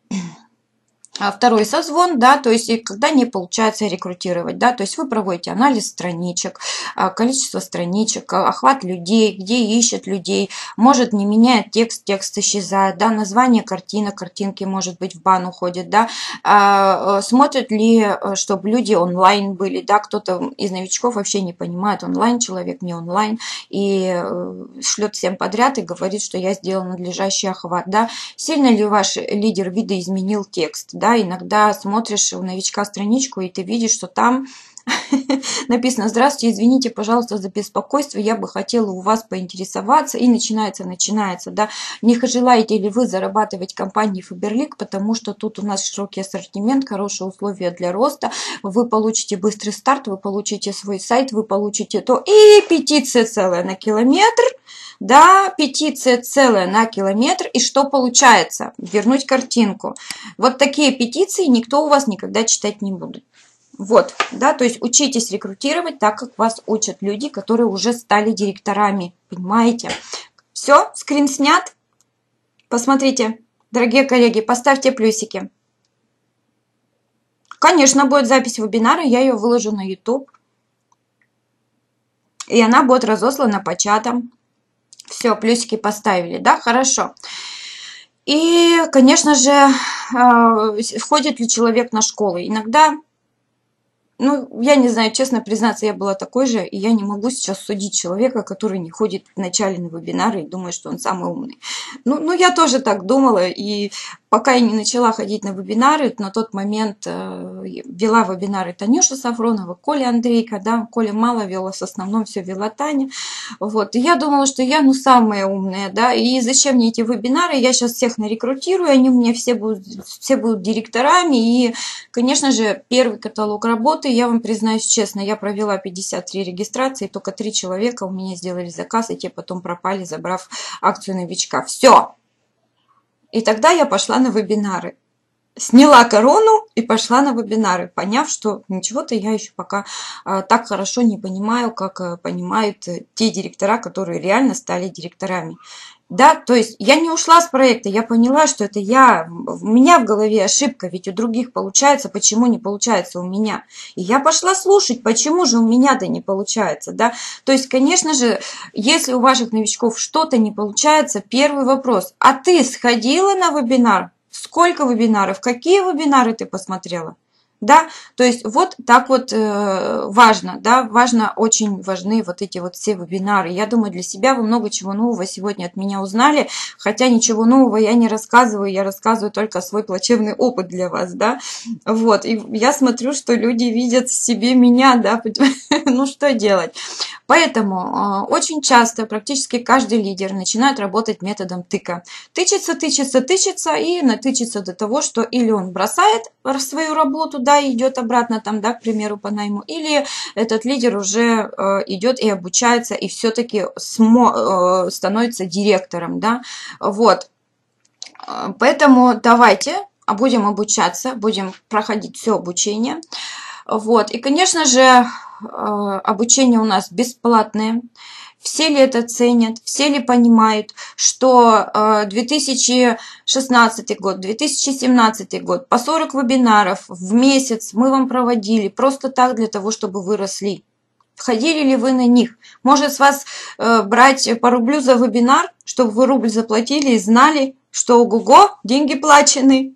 Второй созвон, да, то есть когда не получается рекрутировать, да, то есть вы проводите анализ страничек, количество страничек, охват людей, где ищет людей, может не меняет текст, текст исчезает, да, название картинок, картинки, может быть, в бан уходят, да, смотрят ли, чтобы люди онлайн были, да, кто-то из новичков вообще не понимает, онлайн человек, не онлайн, и шлет всем подряд и говорит, что я сделал надлежащий охват, да, сильно ли ваш лидер видоизменил текст, да. Да, иногда смотришь у новичка страничку, и ты видишь, что там написано: здравствуйте, извините, пожалуйста, за беспокойство, я бы хотела у вас поинтересоваться, и начинается, начинается, да, не желаете ли вы зарабатывать в компании Faberlic, потому что тут у нас широкий ассортимент, хорошие условия для роста, вы получите быстрый старт, вы получите свой сайт, вы получите то, и петиция целая на километр. Да, петиция целая на километр. И что получается? Вернуть картинку. Вот такие петиции никто у вас никогда читать не будет. Вот, да, то есть учитесь рекрутировать так, как вас учат люди, которые уже стали директорами. Понимаете? Все, скрин снят. Посмотрите, дорогие коллеги, поставьте плюсики. Конечно, будет запись вебинара, я ее выложу на YouTube. И она будет разослана по чатам. Все, плюсики поставили, да, хорошо. И, конечно же, входит ли человек на школу. Иногда, ну, я не знаю, честно признаться, я была такой же, и я не могу сейчас судить человека, который не ходит вначале на вебинары и думает, что он самый умный. Ну, ну я тоже так думала, и пока я не начала ходить на вебинары, на тот момент э, вела вебинары Танюша Сафронова, Коля Андрейка, да, Коля мало вела, в основном все вела Таня. Вот, и я думала, что я, ну, самая умная, да, и зачем мне эти вебинары, я сейчас всех нарекрутирую, они у меня все будут, все будут директорами, и, конечно же, первый каталог работы, я вам признаюсь честно, я провела пятьдесят три регистрации, только три человека у меня сделали заказ, и те потом пропали, забрав акцию новичка. Все. И тогда я пошла на вебинары. Сняла корону и пошла на вебинары, поняв, что ничего-то я еще пока а, так хорошо не понимаю, как а, понимают а, те директора, которые реально стали директорами. Да, то есть я не ушла с проекта, я поняла, что это я, у меня в голове ошибка, ведь у других получается, почему не получается у меня. И я пошла слушать, почему же у меня-то не получается, да. То есть, конечно же, если у ваших новичков что-то не получается, первый вопрос, а ты сходила на вебинар? Сколько вебинаров? Какие вебинары ты посмотрела? Да, то есть вот так вот э, важно, да, важно, очень важны вот эти вот все вебинары. Я думаю, для себя вы много чего нового сегодня от меня узнали, хотя ничего нового я не рассказываю, я рассказываю только свой плачевный опыт для вас, да, вот, и я смотрю, что люди видят в себе меня, да, ну что делать. Поэтому э, очень часто практически каждый лидер начинает работать методом тыка. Тычется, тычется, тычется и натычется до того, что или он бросает свою работу, да, и идет обратно там, да, к примеру, по найму, или этот лидер уже э, идет и обучается, и все-таки э, становится директором, да, вот. Поэтому давайте будем обучаться, будем проходить все обучение. Вот. И, конечно же, обучение у нас бесплатное. Все ли это ценят, все ли понимают, что две тысячи шестнадцатый год, две тысячи семнадцатый год, по сорок вебинаров в месяц мы вам проводили просто так, для того, чтобы вы росли. Входили ли вы на них? Может, с вас брать по рублю за вебинар, чтобы вы рубль заплатили и знали, что ого-го, деньги плачены.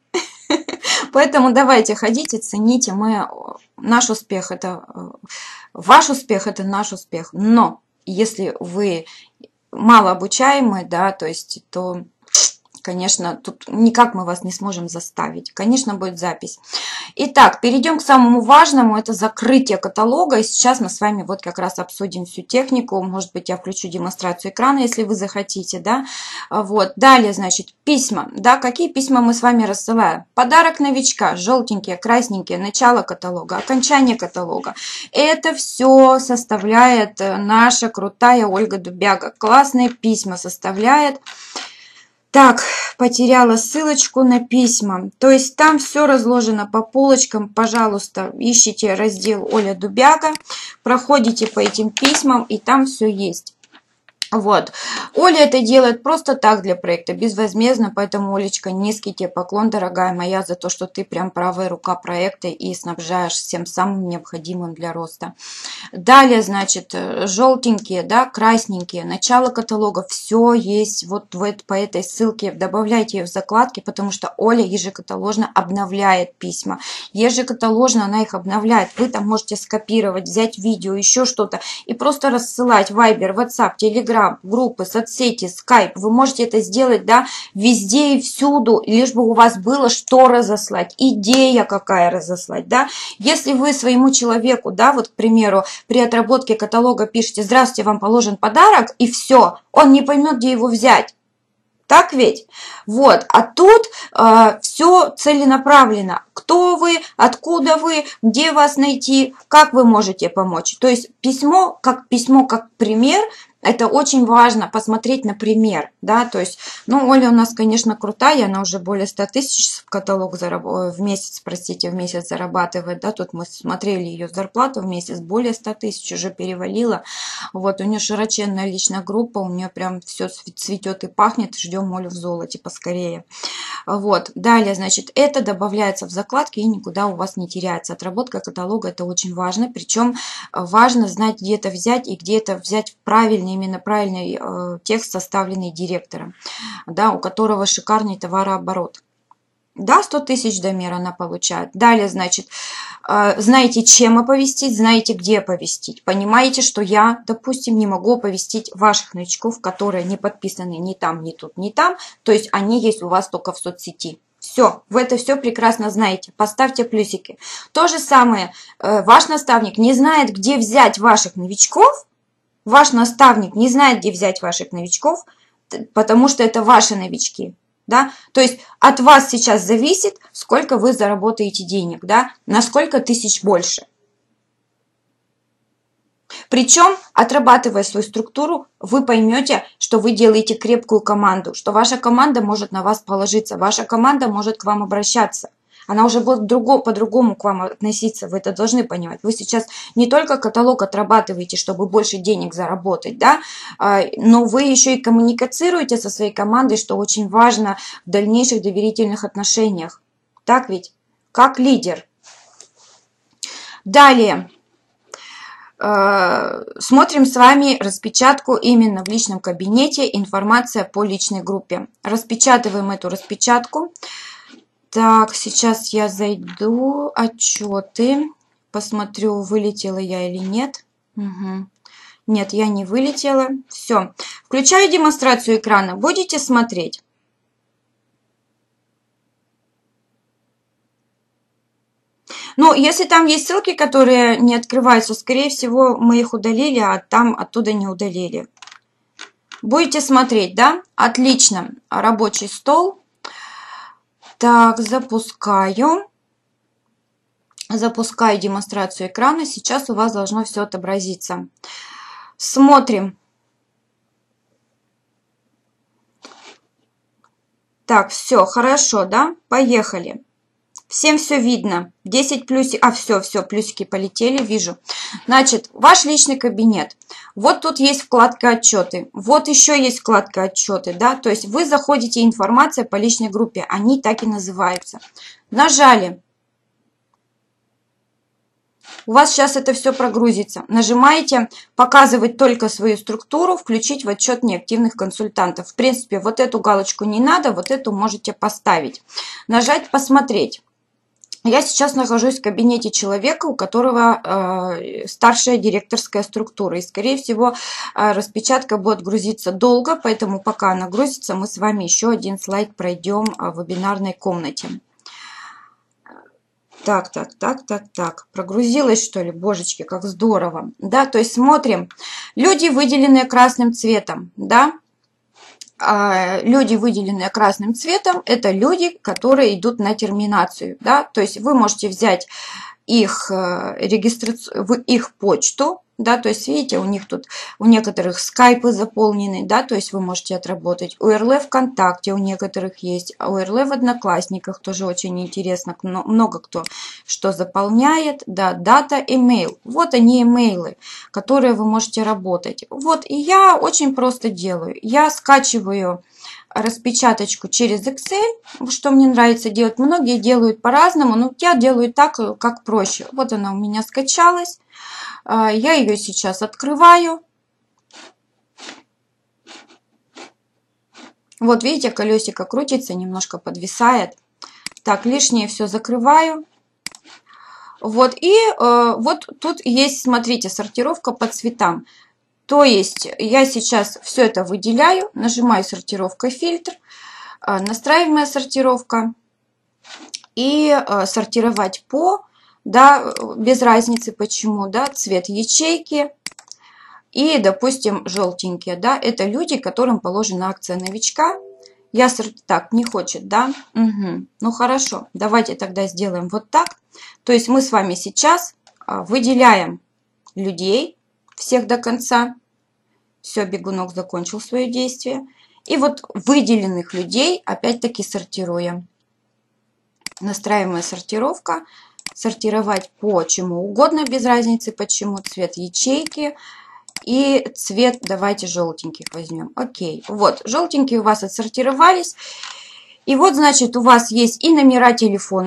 Поэтому давайте, ходите, цените. Мы, наш успех – это ваш успех, это наш успех. Но если вы малообучаемые, да, то есть, то, конечно, тут никак мы вас не сможем заставить. Конечно, будет запись. Итак, перейдем к самому важному, это закрытие каталога. И сейчас мы с вами вот как раз обсудим всю технику. Может быть, я включу демонстрацию экрана, если вы захотите, да. Вот, далее, значит, письма, да, какие письма мы с вами рассылаем? Подарок новичка, желтенькие, красненькие, начало каталога, окончание каталога. Это все составляет наша крутая Ольга Дубяга. Классные письма составляет. Так, потеряла ссылочку на письма. То есть там все разложено по полочкам. Пожалуйста, ищите раздел Оля Дубяга, проходите по этим письмам, и там все есть. Вот. Оля это делает просто так для проекта, безвозмездно, поэтому, Олечка, низкий тебе поклон, дорогая моя, за то, что ты прям правая рука проекта и снабжаешь всем самым необходимым для роста. Далее, значит, желтенькие, да, красненькие, начало каталога, все есть вот в, по этой ссылке, добавляйте ее в закладки, потому что Оля ежекаталожно обновляет письма, ежекаталожно она их обновляет, вы там можете скопировать, взять видео, еще что-то и просто рассылать Viber, WhatsApp, Telegram, группы, соцсети, Skype. Вы можете это сделать, да, везде и всюду, лишь бы у вас было что разослать, идея какая разослать, да. Если вы своему человеку, да, вот, к примеру, при отработке каталога пишете: «Здравствуйте, вам положен подарок», и все, он не поймет, где его взять. Так ведь? Вот. А тут э, все целенаправленно. Кто вы, откуда вы, где вас найти, как вы можете помочь. То есть письмо, как письмо, как пример, это очень важно посмотреть на пример, да, то есть, ну, Оля у нас, конечно, крутая, она уже более ста тысяч в каталог зараб... в месяц, простите, в месяц зарабатывает, да, тут мы смотрели ее зарплату в месяц, более ста тысяч уже перевалила, вот, у нее широченная личная группа, у нее прям все цветет и пахнет, ждем Олю в золоте поскорее. Вот, далее, значит, это добавляется в закладки и никуда у вас не теряется. Отработка каталога — это очень важно, причем важно знать, где это взять и где это взять правильный, именно правильный э, текст, составленный директором, да, у которого шикарный товарооборот. Да, сто тысяч домер она получает. Далее, значит, э, знаете, чем оповестить, знаете, где оповестить. Понимаете, что я, допустим, не могу оповестить ваших новичков, которые не подписаны ни там, ни тут, ни там. То есть они есть у вас только в соцсети. Все, вы это все прекрасно знаете. Поставьте плюсики. То же самое, ваш наставник не знает, где взять ваших новичков. Ваш наставник не знает, где взять ваших новичков, потому что это ваши новички. Да? То есть от вас сейчас зависит, сколько вы заработаете денег, да? На сколько тысяч больше. Причем, отрабатывая свою структуру, вы поймете, что вы делаете крепкую команду, что ваша команда может на вас положиться, ваша команда может к вам обращаться. Она уже будет по-другому к вам относиться, вы это должны понимать. Вы сейчас не только каталог отрабатываете, чтобы больше денег заработать, да, но вы еще и коммуницируете со своей командой, что очень важно в дальнейших доверительных отношениях. Так ведь? Как лидер. Далее. Смотрим с вами распечатку именно в личном кабинете, информация по личной группе. Распечатываем эту распечатку. Так, сейчас я зайду, отчеты, посмотрю, вылетела я или нет. Угу. Нет, я не вылетела. Все. Включаю демонстрацию экрана. Будете смотреть? Ну, если там есть ссылки, которые не открываются, скорее всего, мы их удалили, а там оттуда не удалили. Будете смотреть, да? Отлично. Рабочий стол. Так, запускаю. Запускаю демонстрацию экрана. Сейчас у вас должно все отобразиться. Смотрим. Так, все, хорошо, да? Поехали. Всем все видно. десять плюсиков. А, все, все, плюсики полетели, вижу. Значит, ваш личный кабинет. Вот тут есть вкладка отчеты. Вот еще есть вкладка отчеты, да. То есть вы заходите, информация по личной группе. Они так и называются. Нажали. У вас сейчас это все прогрузится. Нажимаете «Показывать только свою структуру», «Включить в отчет неактивных консультантов». В принципе, вот эту галочку не надо, вот эту можете поставить. Нажать «Посмотреть». Я сейчас нахожусь в кабинете человека, у которого э, старшая директорская структура. И, скорее всего, э, распечатка будет грузиться долго, поэтому пока она грузится, мы с вами еще один слайд пройдем э, в вебинарной комнате. Так, так, так, так, так. Прогрузилась, что ли? Божечки, как здорово. Да, то есть смотрим. Люди, выделенные красным цветом, да. Люди, выделенные красным цветом, это люди, которые идут на терминацию, да, то есть вы можете взять их регистрацию, их почту, да, то есть видите, у них тут у некоторых скайпы заполнены, да, то есть вы можете отработать. У эр эл ВКонтакте у некоторых есть, а у эр эл в Одноклассниках тоже очень интересно, много кто что заполняет, да, дата, имейл. Вот они имейлы, которые вы можете работать. Вот, и я очень просто делаю. Я скачиваю распечаточку через Excel, что мне нравится делать. Многие делают по-разному, но я делаю так, как проще. Вот она у меня скачалась. Я ее сейчас открываю. Вот видите, колесико крутится, немножко подвисает. Так, лишнее все закрываю. Вот, и э, вот тут есть, смотрите, сортировка по цветам. То есть я сейчас все это выделяю, нажимаю сортировка фильтр, настраиваемая сортировка и сортировать по, да, без разницы почему, да, цвет ячейки и, допустим, желтенькие, да, это люди, которым положена акция новичка. Я так, не хочет, да, угу. Ну хорошо, давайте тогда сделаем вот так. То есть мы с вами сейчас выделяем людей, всех до конца. Все, бегунок закончил свое действие. И вот выделенных людей опять-таки сортируем. Настраиваемая сортировка. Сортировать по чему угодно, без разницы почему. Цвет ячейки и цвет, давайте желтеньких возьмем. Окей, вот, желтенькие у вас отсортировались. И вот, значит, у вас есть и номера телефонов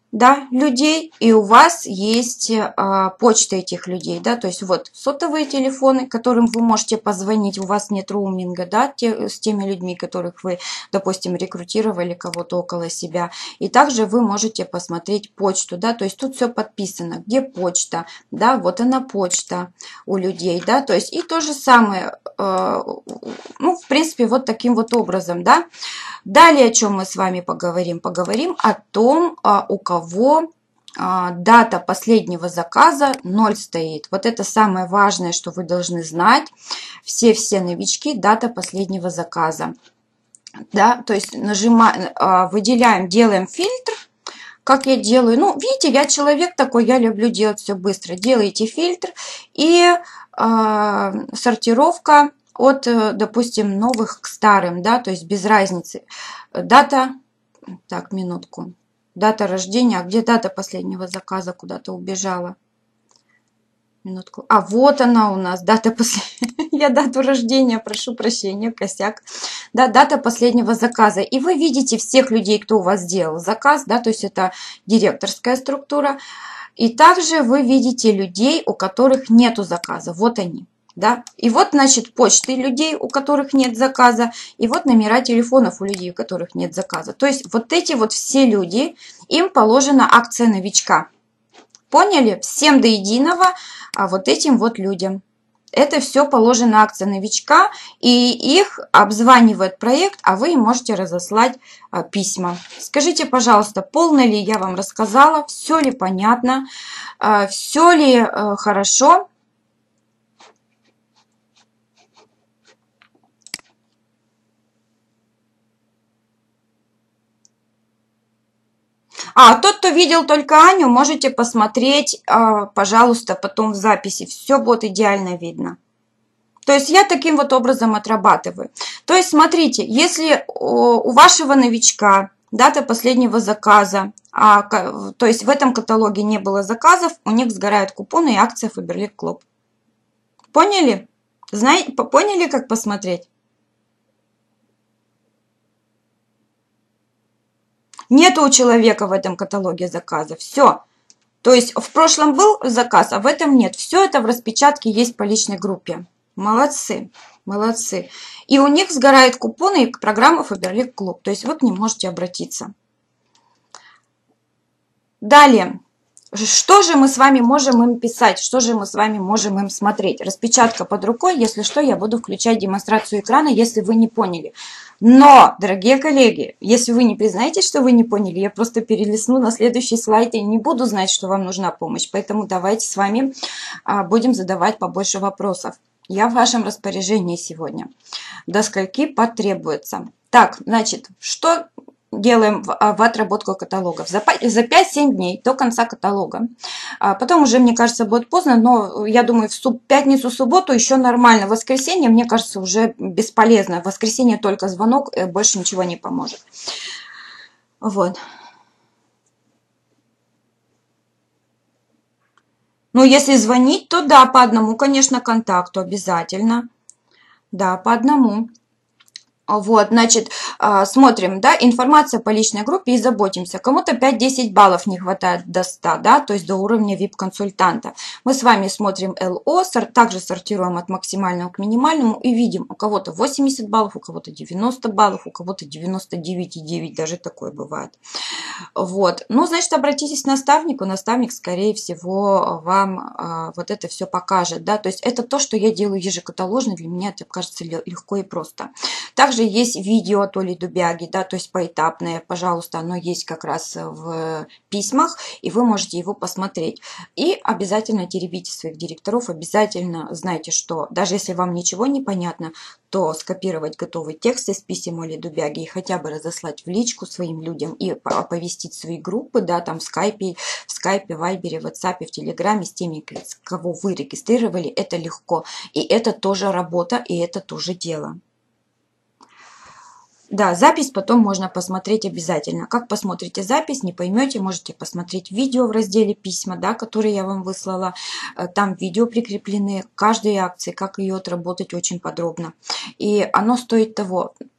да, людей, и у вас есть а, почта этих людей, да, то есть вот сотовые телефоны, которым вы можете позвонить, у вас нет роуминга, да, те, с теми людьми, которых вы, допустим, рекрутировали кого-то около себя, и также вы можете посмотреть почту, да, то есть тут все подписано, где почта, да, вот она почта у людей, да, то есть и то же самое, э, ну, в принципе, вот таким вот образом, да. Далее о чем мы с вами поговорим? Поговорим о том, у кого дата последнего заказа ноль стоит. Вот это самое важное, что вы должны знать. Все-все новички, дата последнего заказа. Да, то есть нажимаем, выделяем, делаем фильтр. Как я делаю? Ну, видите, я человек такой, я люблю делать все быстро. Делаете фильтр и э, сортировка от, допустим, новых к старым, да, то есть без разницы. Дата, так, минутку, дата рождения, а где дата последнего заказа куда-то убежала? Минутку. А вот она у нас, дата последнего, я дату рождения, прошу прощения, косяк. Да, дата последнего заказа. И вы видите всех людей, кто у вас сделал заказ, да, то есть это директорская структура. И также вы видите людей, у которых нету заказа. Вот они. Да? И вот, значит, почты людей, у которых нет заказа, и вот номера телефонов у людей, у которых нет заказа. То есть вот эти вот все люди, им положена акция новичка. Поняли? Всем до единого, а вот этим вот людям. Это все положена акция новичка, и их обзванивает проект, а вы им можете разослать а, письма. Скажите, пожалуйста, полно ли я вам рассказала, все ли понятно, а, все ли а, хорошо? А, тот, кто видел только Аню, можете посмотреть, пожалуйста, потом в записи. Все будет идеально видно. То есть я таким вот образом отрабатываю. То есть смотрите, если у вашего новичка дата последнего заказа, а, то есть в этом каталоге не было заказов, у них сгорают купоны и акция Faberlic Club. Поняли? Знаете, поняли, как посмотреть? Нету у человека в этом каталоге заказа. Все. То есть в прошлом был заказ, а в этом нет. Все это в распечатке есть по личной группе. Молодцы. Молодцы. И у них сгорают купоны и программа Faberlic Club. То есть вы к ним можете обратиться. Далее. Что же мы с вами можем им писать? Что же мы с вами можем им смотреть? Распечатка под рукой. Если что, я буду включать демонстрацию экрана, если вы не поняли. Но, дорогие коллеги, если вы не признаете, что вы не поняли, я просто перелистну на следующий слайд и не буду знать, что вам нужна помощь. Поэтому давайте с вами будем задавать побольше вопросов. Я в вашем распоряжении сегодня. До скольки потребуется? Так, значит, что делаем в, в отработку каталогов? За, за пять-семь дней до конца каталога. А потом уже, мне кажется, будет поздно, но я думаю, в суб, пятницу, субботу еще нормально. В воскресенье, мне кажется, уже бесполезно. В воскресенье только звонок, больше ничего не поможет. Вот. Ну, если звонить, то да, по одному, конечно, контакту обязательно. Да, по одному. Вот, значит, смотрим, да, информация по личной группе и заботимся. Кому-то пять-десять баллов не хватает до ста, да, то есть до уровня вип-консультанта. Мы с вами смотрим эл о, также сортируем от максимального к минимальному и видим, у кого-то восемьдесят баллов, у кого-то девяносто баллов, у кого-то девяносто девять и девять, даже такое бывает. Вот, ну, значит, обратитесь к наставнику, наставник, скорее всего, вам а, вот это все покажет, да, то есть это то, что я делаю ежекаталожно, для меня это кажется легко и просто. Также есть видео от Оли Дубяги, да, то есть поэтапное, пожалуйста, оно есть как раз в письмах, и вы можете его посмотреть. И обязательно теребите своих директоров, обязательно знайте, что даже если вам ничего не понятно, то скопировать готовый текст из писем Оли Дубяги и хотя бы разослать в личку своим людям и оповестить свои группы, да, там в скайпе, в скайпе, в вайбере, в ватсапе, в телеграме с теми, кого вы регистрировали, это легко. И это тоже работа, и это тоже дело. Да, запись потом можно посмотреть обязательно. Как посмотрите запись, не поймете, можете посмотреть видео в разделе письма, да, которые я вам выслала. Там видео прикреплены к каждой акции, как ее отработать очень подробно. И оно стоит того.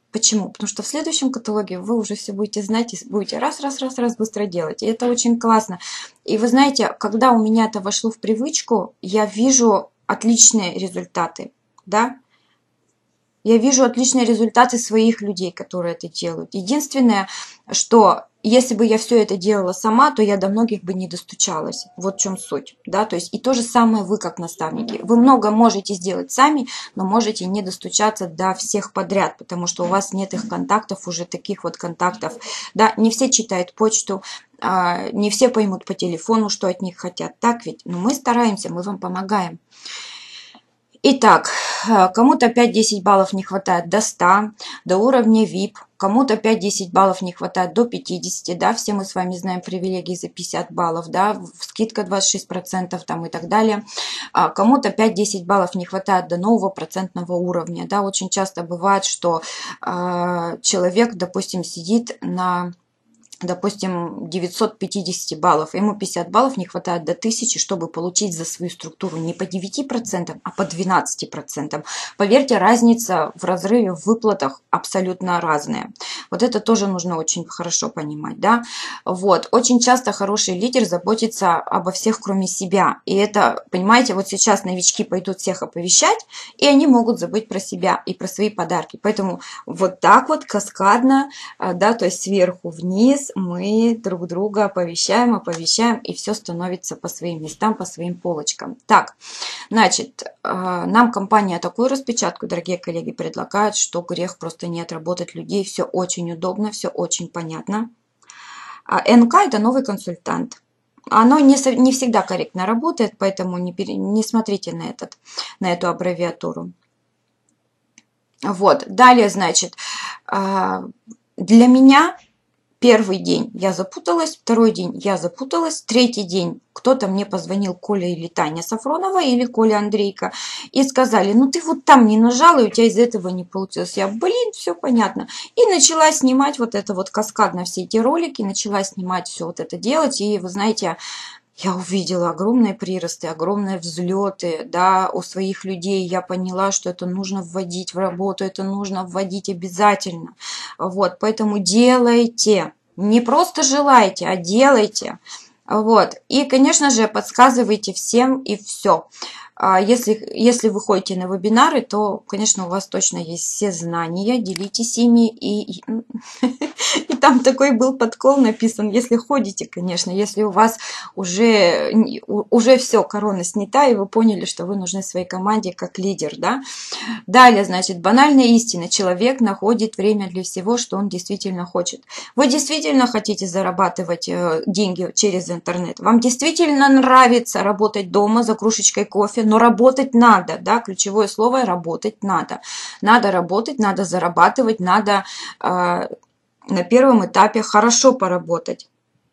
Почему? Потому что в следующем каталоге вы уже все будете знать и будете раз-раз-раз-раз быстро делать. И это очень классно. И вы знаете, когда у меня это вошло в привычку, я вижу отличные результаты, да? Я вижу отличные результаты своих людей, которые это делают. Единственное, что если бы я все это делала сама, то я до многих бы не достучалась. Вот в чем суть. Да? То есть и то же самое вы как наставники. Вы много можете сделать сами, но можете не достучаться до всех подряд, потому что у вас нет их контактов, уже таких вот контактов. Да? Не все читают почту, не все поймут по телефону, что от них хотят. Так ведь? Но мы стараемся, мы вам помогаем. Итак, кому-то пять-десять баллов не хватает до ста, до уровня ви ай пи, кому-то пять-десять баллов не хватает до пятидесяти, да, все мы с вами знаем привилегии за пятьдесят баллов, да, скидка двадцать шесть процентов там и так далее. Кому-то пять-десять баллов не хватает до нового процентного уровня, да, очень часто бывает, что э, человек, допустим, сидит на... допустим, девятьсот пятьдесят баллов, ему пятьдесят баллов не хватает до тысячи, чтобы получить за свою структуру не по девяти процентам, а по двенадцати процентам. Поверьте, разница в разрыве в выплатах абсолютно разная. Вот это тоже нужно очень хорошо понимать, да. Вот, очень часто хороший лидер заботится обо всех, кроме себя. И это, понимаете, вот сейчас новички пойдут всех оповещать, и они могут забыть про себя и про свои подарки. Поэтому вот так вот каскадно, да, то есть сверху вниз, мы друг друга оповещаем, оповещаем, и все становится по своим местам, по своим полочкам. Так, значит, нам компания такую распечатку, дорогие коллеги, предлагает, что грех просто не отработать людей. Все очень удобно, все очень понятно. эн ка – это новый консультант. Оно не, не всегда корректно работает, поэтому не, пере, не смотрите на, этот, на эту аббревиатуру. Вот, далее, значит, для меня... Первый день я запуталась, второй день я запуталась, третий день кто-то мне позвонил, Коля или Таня Сафронова, или Коля Андрейка, и сказали, ну ты вот там не нажала, и у тебя из этого не получилось. Я, блин, все понятно. И начала снимать вот это вот каскадно, все эти ролики, начала снимать все вот это делать, и вы знаете... Я увидела огромные приросты, огромные взлеты, да, у своих людей. Я поняла, что это нужно вводить в работу, это нужно вводить обязательно. Вот, поэтому делайте. Не просто желайте, а делайте. Вот. И, конечно же, подсказывайте всем и все. Если, если вы ходите на вебинары, то, конечно, у вас точно есть все знания, делитесь ими. И, и, и там такой был подкол написан, если ходите, конечно, если у вас уже, уже все, корона снята, и вы поняли, что вы нужны своей команде как лидер, да. Далее, значит, банальная истина. Человек находит время для всего, что он действительно хочет. Вы действительно хотите зарабатывать деньги через интернет? Вам действительно нравится работать дома за кружечкой кофе? Но работать надо, да, ключевое слово работать надо. Надо работать, надо зарабатывать, надо э, на первом этапе хорошо поработать.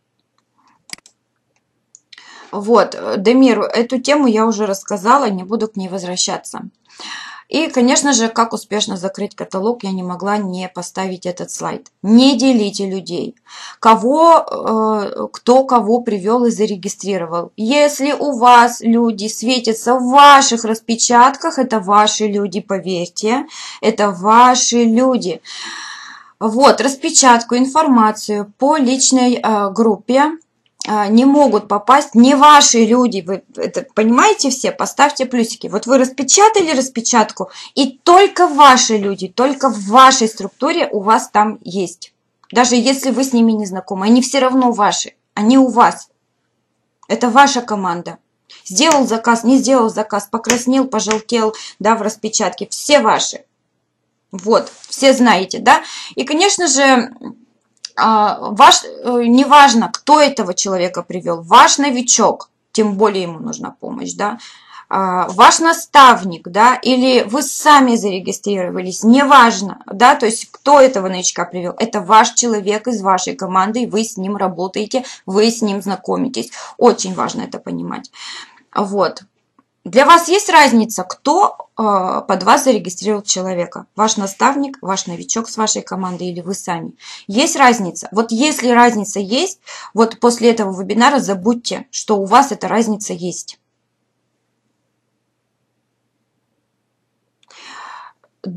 Вот, Демир, эту тему я уже рассказала, не буду к ней возвращаться. И, конечно же, как успешно закрыть каталог, я не могла не поставить этот слайд. Не делите людей. Кого, э, кто кого привел и зарегистрировал. Если у вас люди светятся в ваших распечатках, это ваши люди, поверьте. Это ваши люди. Вот, распечатку, информацию по личной э, группе не могут попасть не ваши люди. Вы это понимаете все? Поставьте плюсики. Вот вы распечатали распечатку, и только ваши люди, только в вашей структуре у вас там есть. Даже если вы с ними не знакомы, они все равно ваши. Они у вас. Это ваша команда. Сделал заказ, не сделал заказ, покраснел, пожелтел, да, в распечатке. Все ваши. Вот, все знаете, да? И, конечно же... Ваш, неважно, кто этого человека привел, ваш новичок, тем более ему нужна помощь, да, ваш наставник, да, или вы сами зарегистрировались, неважно, да, то есть кто этого новичка привел, это ваш человек из вашей команды, и вы с ним работаете, вы с ним знакомитесь, очень важно это понимать, вот. Для вас есть разница, кто э, под вас зарегистрировал человека? Ваш наставник, ваш новичок с вашей командой или вы сами? Есть разница? Вот если разница есть, вот после этого вебинара забудьте, что у вас эта разница есть. Да,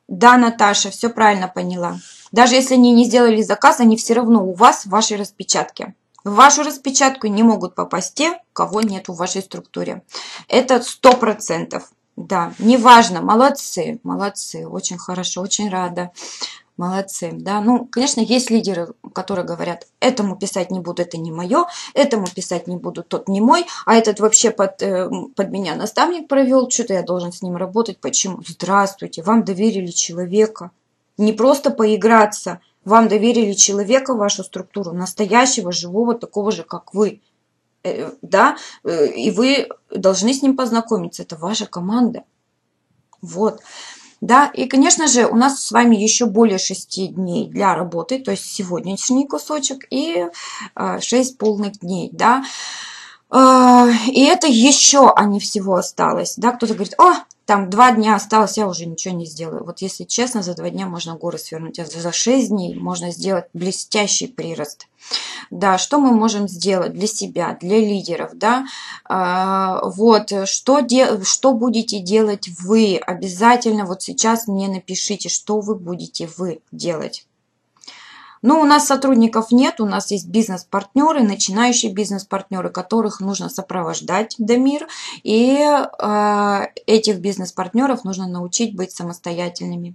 Да, Наташа, все правильно поняла. Даже если они не сделали заказ, они все равно у вас в вашей распечатке. В вашу распечатку не могут попасть те, кого нет в вашей структуре. Это сто процентов. Да, неважно, молодцы, молодцы, очень хорошо, очень рада. Молодцы, да. Ну, конечно, есть лидеры, которые говорят, этому писать не буду, это не мое, этому писать не буду, тот не мой, а этот вообще под, э, под меня наставник провел, что-то я должен с ним работать. Почему? Здравствуйте, вам доверили человека. Не просто поиграться, вам доверили человека в вашу структуру, настоящего, живого, такого же, как вы. Э, да, э, и вы должны с ним познакомиться, это ваша команда. Вот. Да, и, конечно же, у нас с вами еще более шести дней для работы, то есть сегодняшний кусочек и шесть полных дней, да. И это еще, а не всего осталось, да. Кто-то говорит, о, там два дня осталось, я уже ничего не сделаю. Вот если честно, за два дня можно горы свернуть, а за шесть дней можно сделать блестящий прирост. Да, что мы можем сделать для себя, для лидеров, да, а, вот, что, де, что будете делать вы, обязательно вот сейчас мне напишите, что вы будете вы делать. Ну, у нас сотрудников нет, у нас есть бизнес-партнеры, начинающие бизнес-партнеры, которых нужно сопровождать до мир, и э, этих бизнес-партнеров нужно научить быть самостоятельными.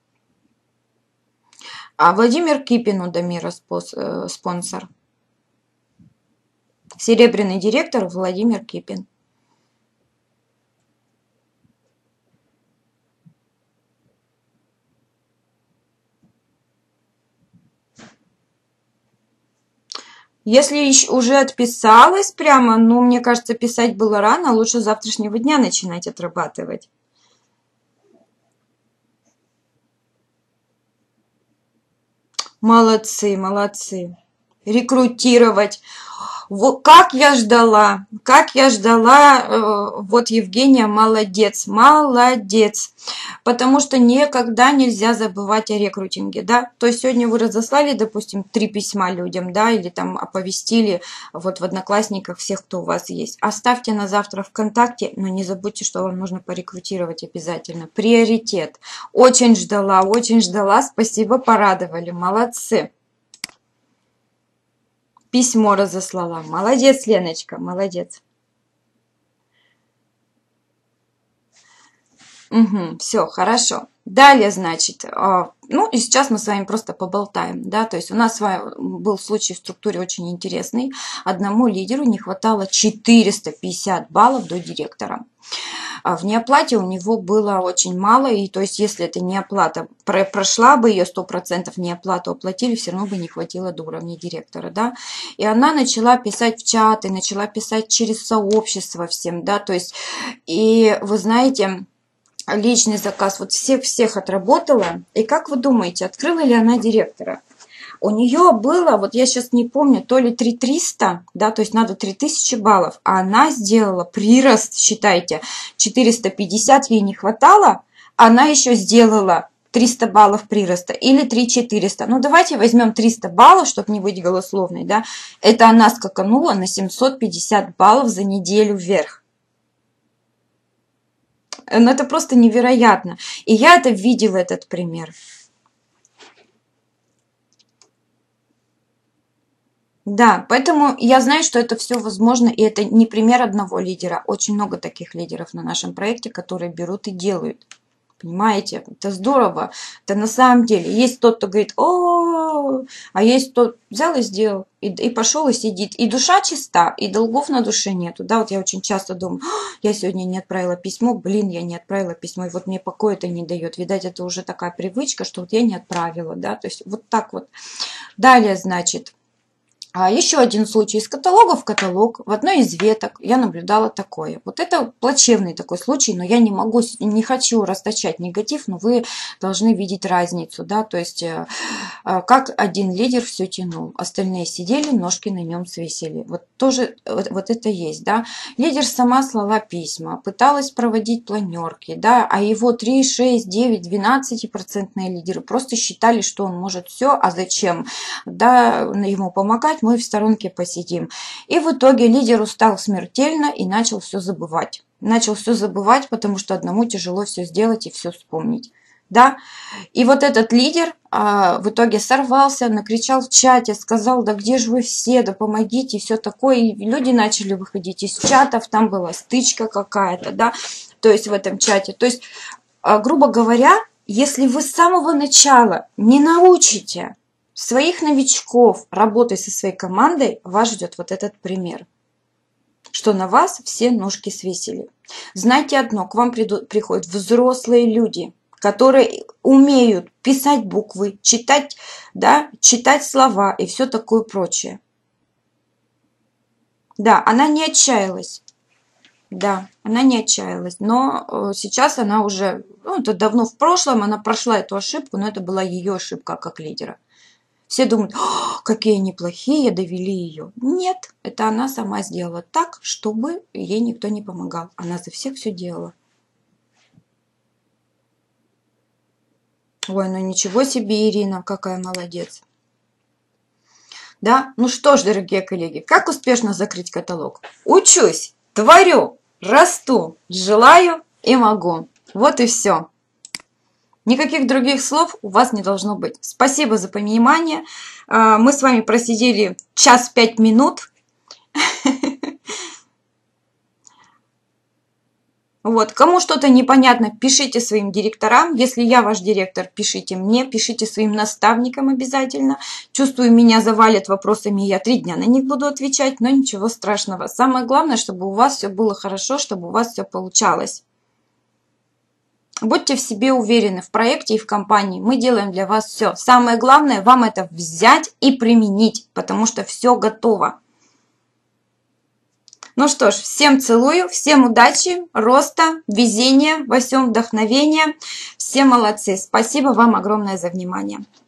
А Владимир Кипин у Дамира спонсор. Серебряный директор Владимир Кипин. Если уже отписалась прямо, ну, мне кажется, писать было рано, лучше с завтрашнего дня начинать отрабатывать. Молодцы, молодцы. Рекрутировать. Вот как я ждала, как я ждала, э, вот Евгения, молодец, молодец, потому что никогда нельзя забывать о рекрутинге, да, то есть сегодня вы разослали, допустим, три письма людям, да, или там оповестили вот в Одноклассниках всех, кто у вас есть, оставьте на завтра ВКонтакте, но не забудьте, что вам нужно порекрутировать обязательно, приоритет, очень ждала, очень ждала, спасибо, порадовали, молодцы. Письмо разослала. Молодец, Леночка, молодец. Угу, все, хорошо. Далее, значит, ну и сейчас мы с вами просто поболтаем, да, то есть у нас с вами был случай в структуре очень интересный. Одному лидеру не хватало четыреста пятьдесят баллов до директора. А в неоплате у него было очень мало, и то есть если это неоплата прошла бы, ее сто процентов неоплату оплатили, все равно бы не хватило до уровня директора, да. И она начала писать в чаты, начала писать через сообщество всем, да, то есть, и вы знаете, личный заказ вот всех-всех отработала, и как вы думаете, открыла ли она директора? У нее было, вот я сейчас не помню, то ли три тысячи триста, да, то есть надо три тысячи баллов, а она сделала прирост, считайте, четыреста пятьдесят ей не хватало, она еще сделала триста баллов прироста или три тысячи четыреста. Ну, давайте возьмем триста баллов, чтобы не быть голословной, да, это она скаканула на семьсот пятьдесят баллов за неделю вверх. Ну, это просто невероятно. И я это видела, этот пример. Да, поэтому я знаю, что это все возможно, и это не пример одного лидера. Очень много таких лидеров на нашем проекте, которые берут и делают. Понимаете, это здорово. Это на самом деле. Есть тот, кто говорит, о, а есть тот взял и сделал, и, и пошел и сидит. И душа чиста, и долгов на душе нету. Да, вот я очень часто думаю, я сегодня не отправила письмо, блин, я не отправила письмо, и вот мне покоя это не дает. Видать, это уже такая привычка, что вот я не отправила, да, то есть вот так вот. Далее, значит, А еще один случай из каталога в каталог. В одной из веток я наблюдала такое. Вот это плачевный такой случай, но я не могу, не хочу расточать негатив, но вы должны видеть разницу, да, то есть как один лидер все тянул, остальные сидели, ножки на нем свесили. Вот тоже вот, вот это есть, да. Лидер сама слала письма, пыталась проводить планерки, да, а его три, шесть, девять, двенадцать процентные лидеры просто считали, что он может все, а зачем, да, ему помогать, мы в сторонке посидим. И в итоге лидер устал смертельно и начал все забывать. Начал все забывать, потому что одному тяжело все сделать и все вспомнить. да. И вот этот лидер а, в итоге сорвался, накричал в чате, сказал, да где же вы все, да помогите, и все такое. И люди начали выходить из чатов, там была стычка какая-то, да, то есть в этом чате. То есть, а, грубо говоря, если вы с самого начала не научите своих новичков работать со своей командой, вас ждет вот этот пример, что на вас все ножки свесили. Знайте одно, к вам придут, приходят взрослые люди, которые умеют писать буквы, читать, да, читать слова и все такое прочее. Да, она не отчаялась. Да, она не отчаялась, но сейчас она уже, ну, это давно в прошлом, она прошла эту ошибку, но это была ее ошибка как лидера. Все думают, какие они плохие, довели ее. Нет, это она сама сделала так, чтобы ей никто не помогал. Она за всех все делала. Ой, ну ничего себе, Ирина, какая молодец. Да, ну что ж, дорогие коллеги, как успешно закрыть каталог? Учусь, творю, расту, желаю и могу. Вот и все. Никаких других слов у вас не должно быть. Спасибо за понимание. Мы с вами просидели час пять минут. Вот. Кому что-то непонятно, пишите своим директорам. Если я ваш директор, пишите мне, пишите своим наставникам обязательно. Чувствую, меня завалят вопросами, я три дня на них буду отвечать, но ничего страшного. Самое главное, чтобы у вас все было хорошо, чтобы у вас все получалось. Будьте в себе уверены в проекте и в компании. Мы делаем для вас все. Самое главное, вам это взять и применить, потому что все готово. Ну что ж, всем целую, всем удачи, роста, везения, во всем вдохновения. Все молодцы. Спасибо вам огромное за внимание.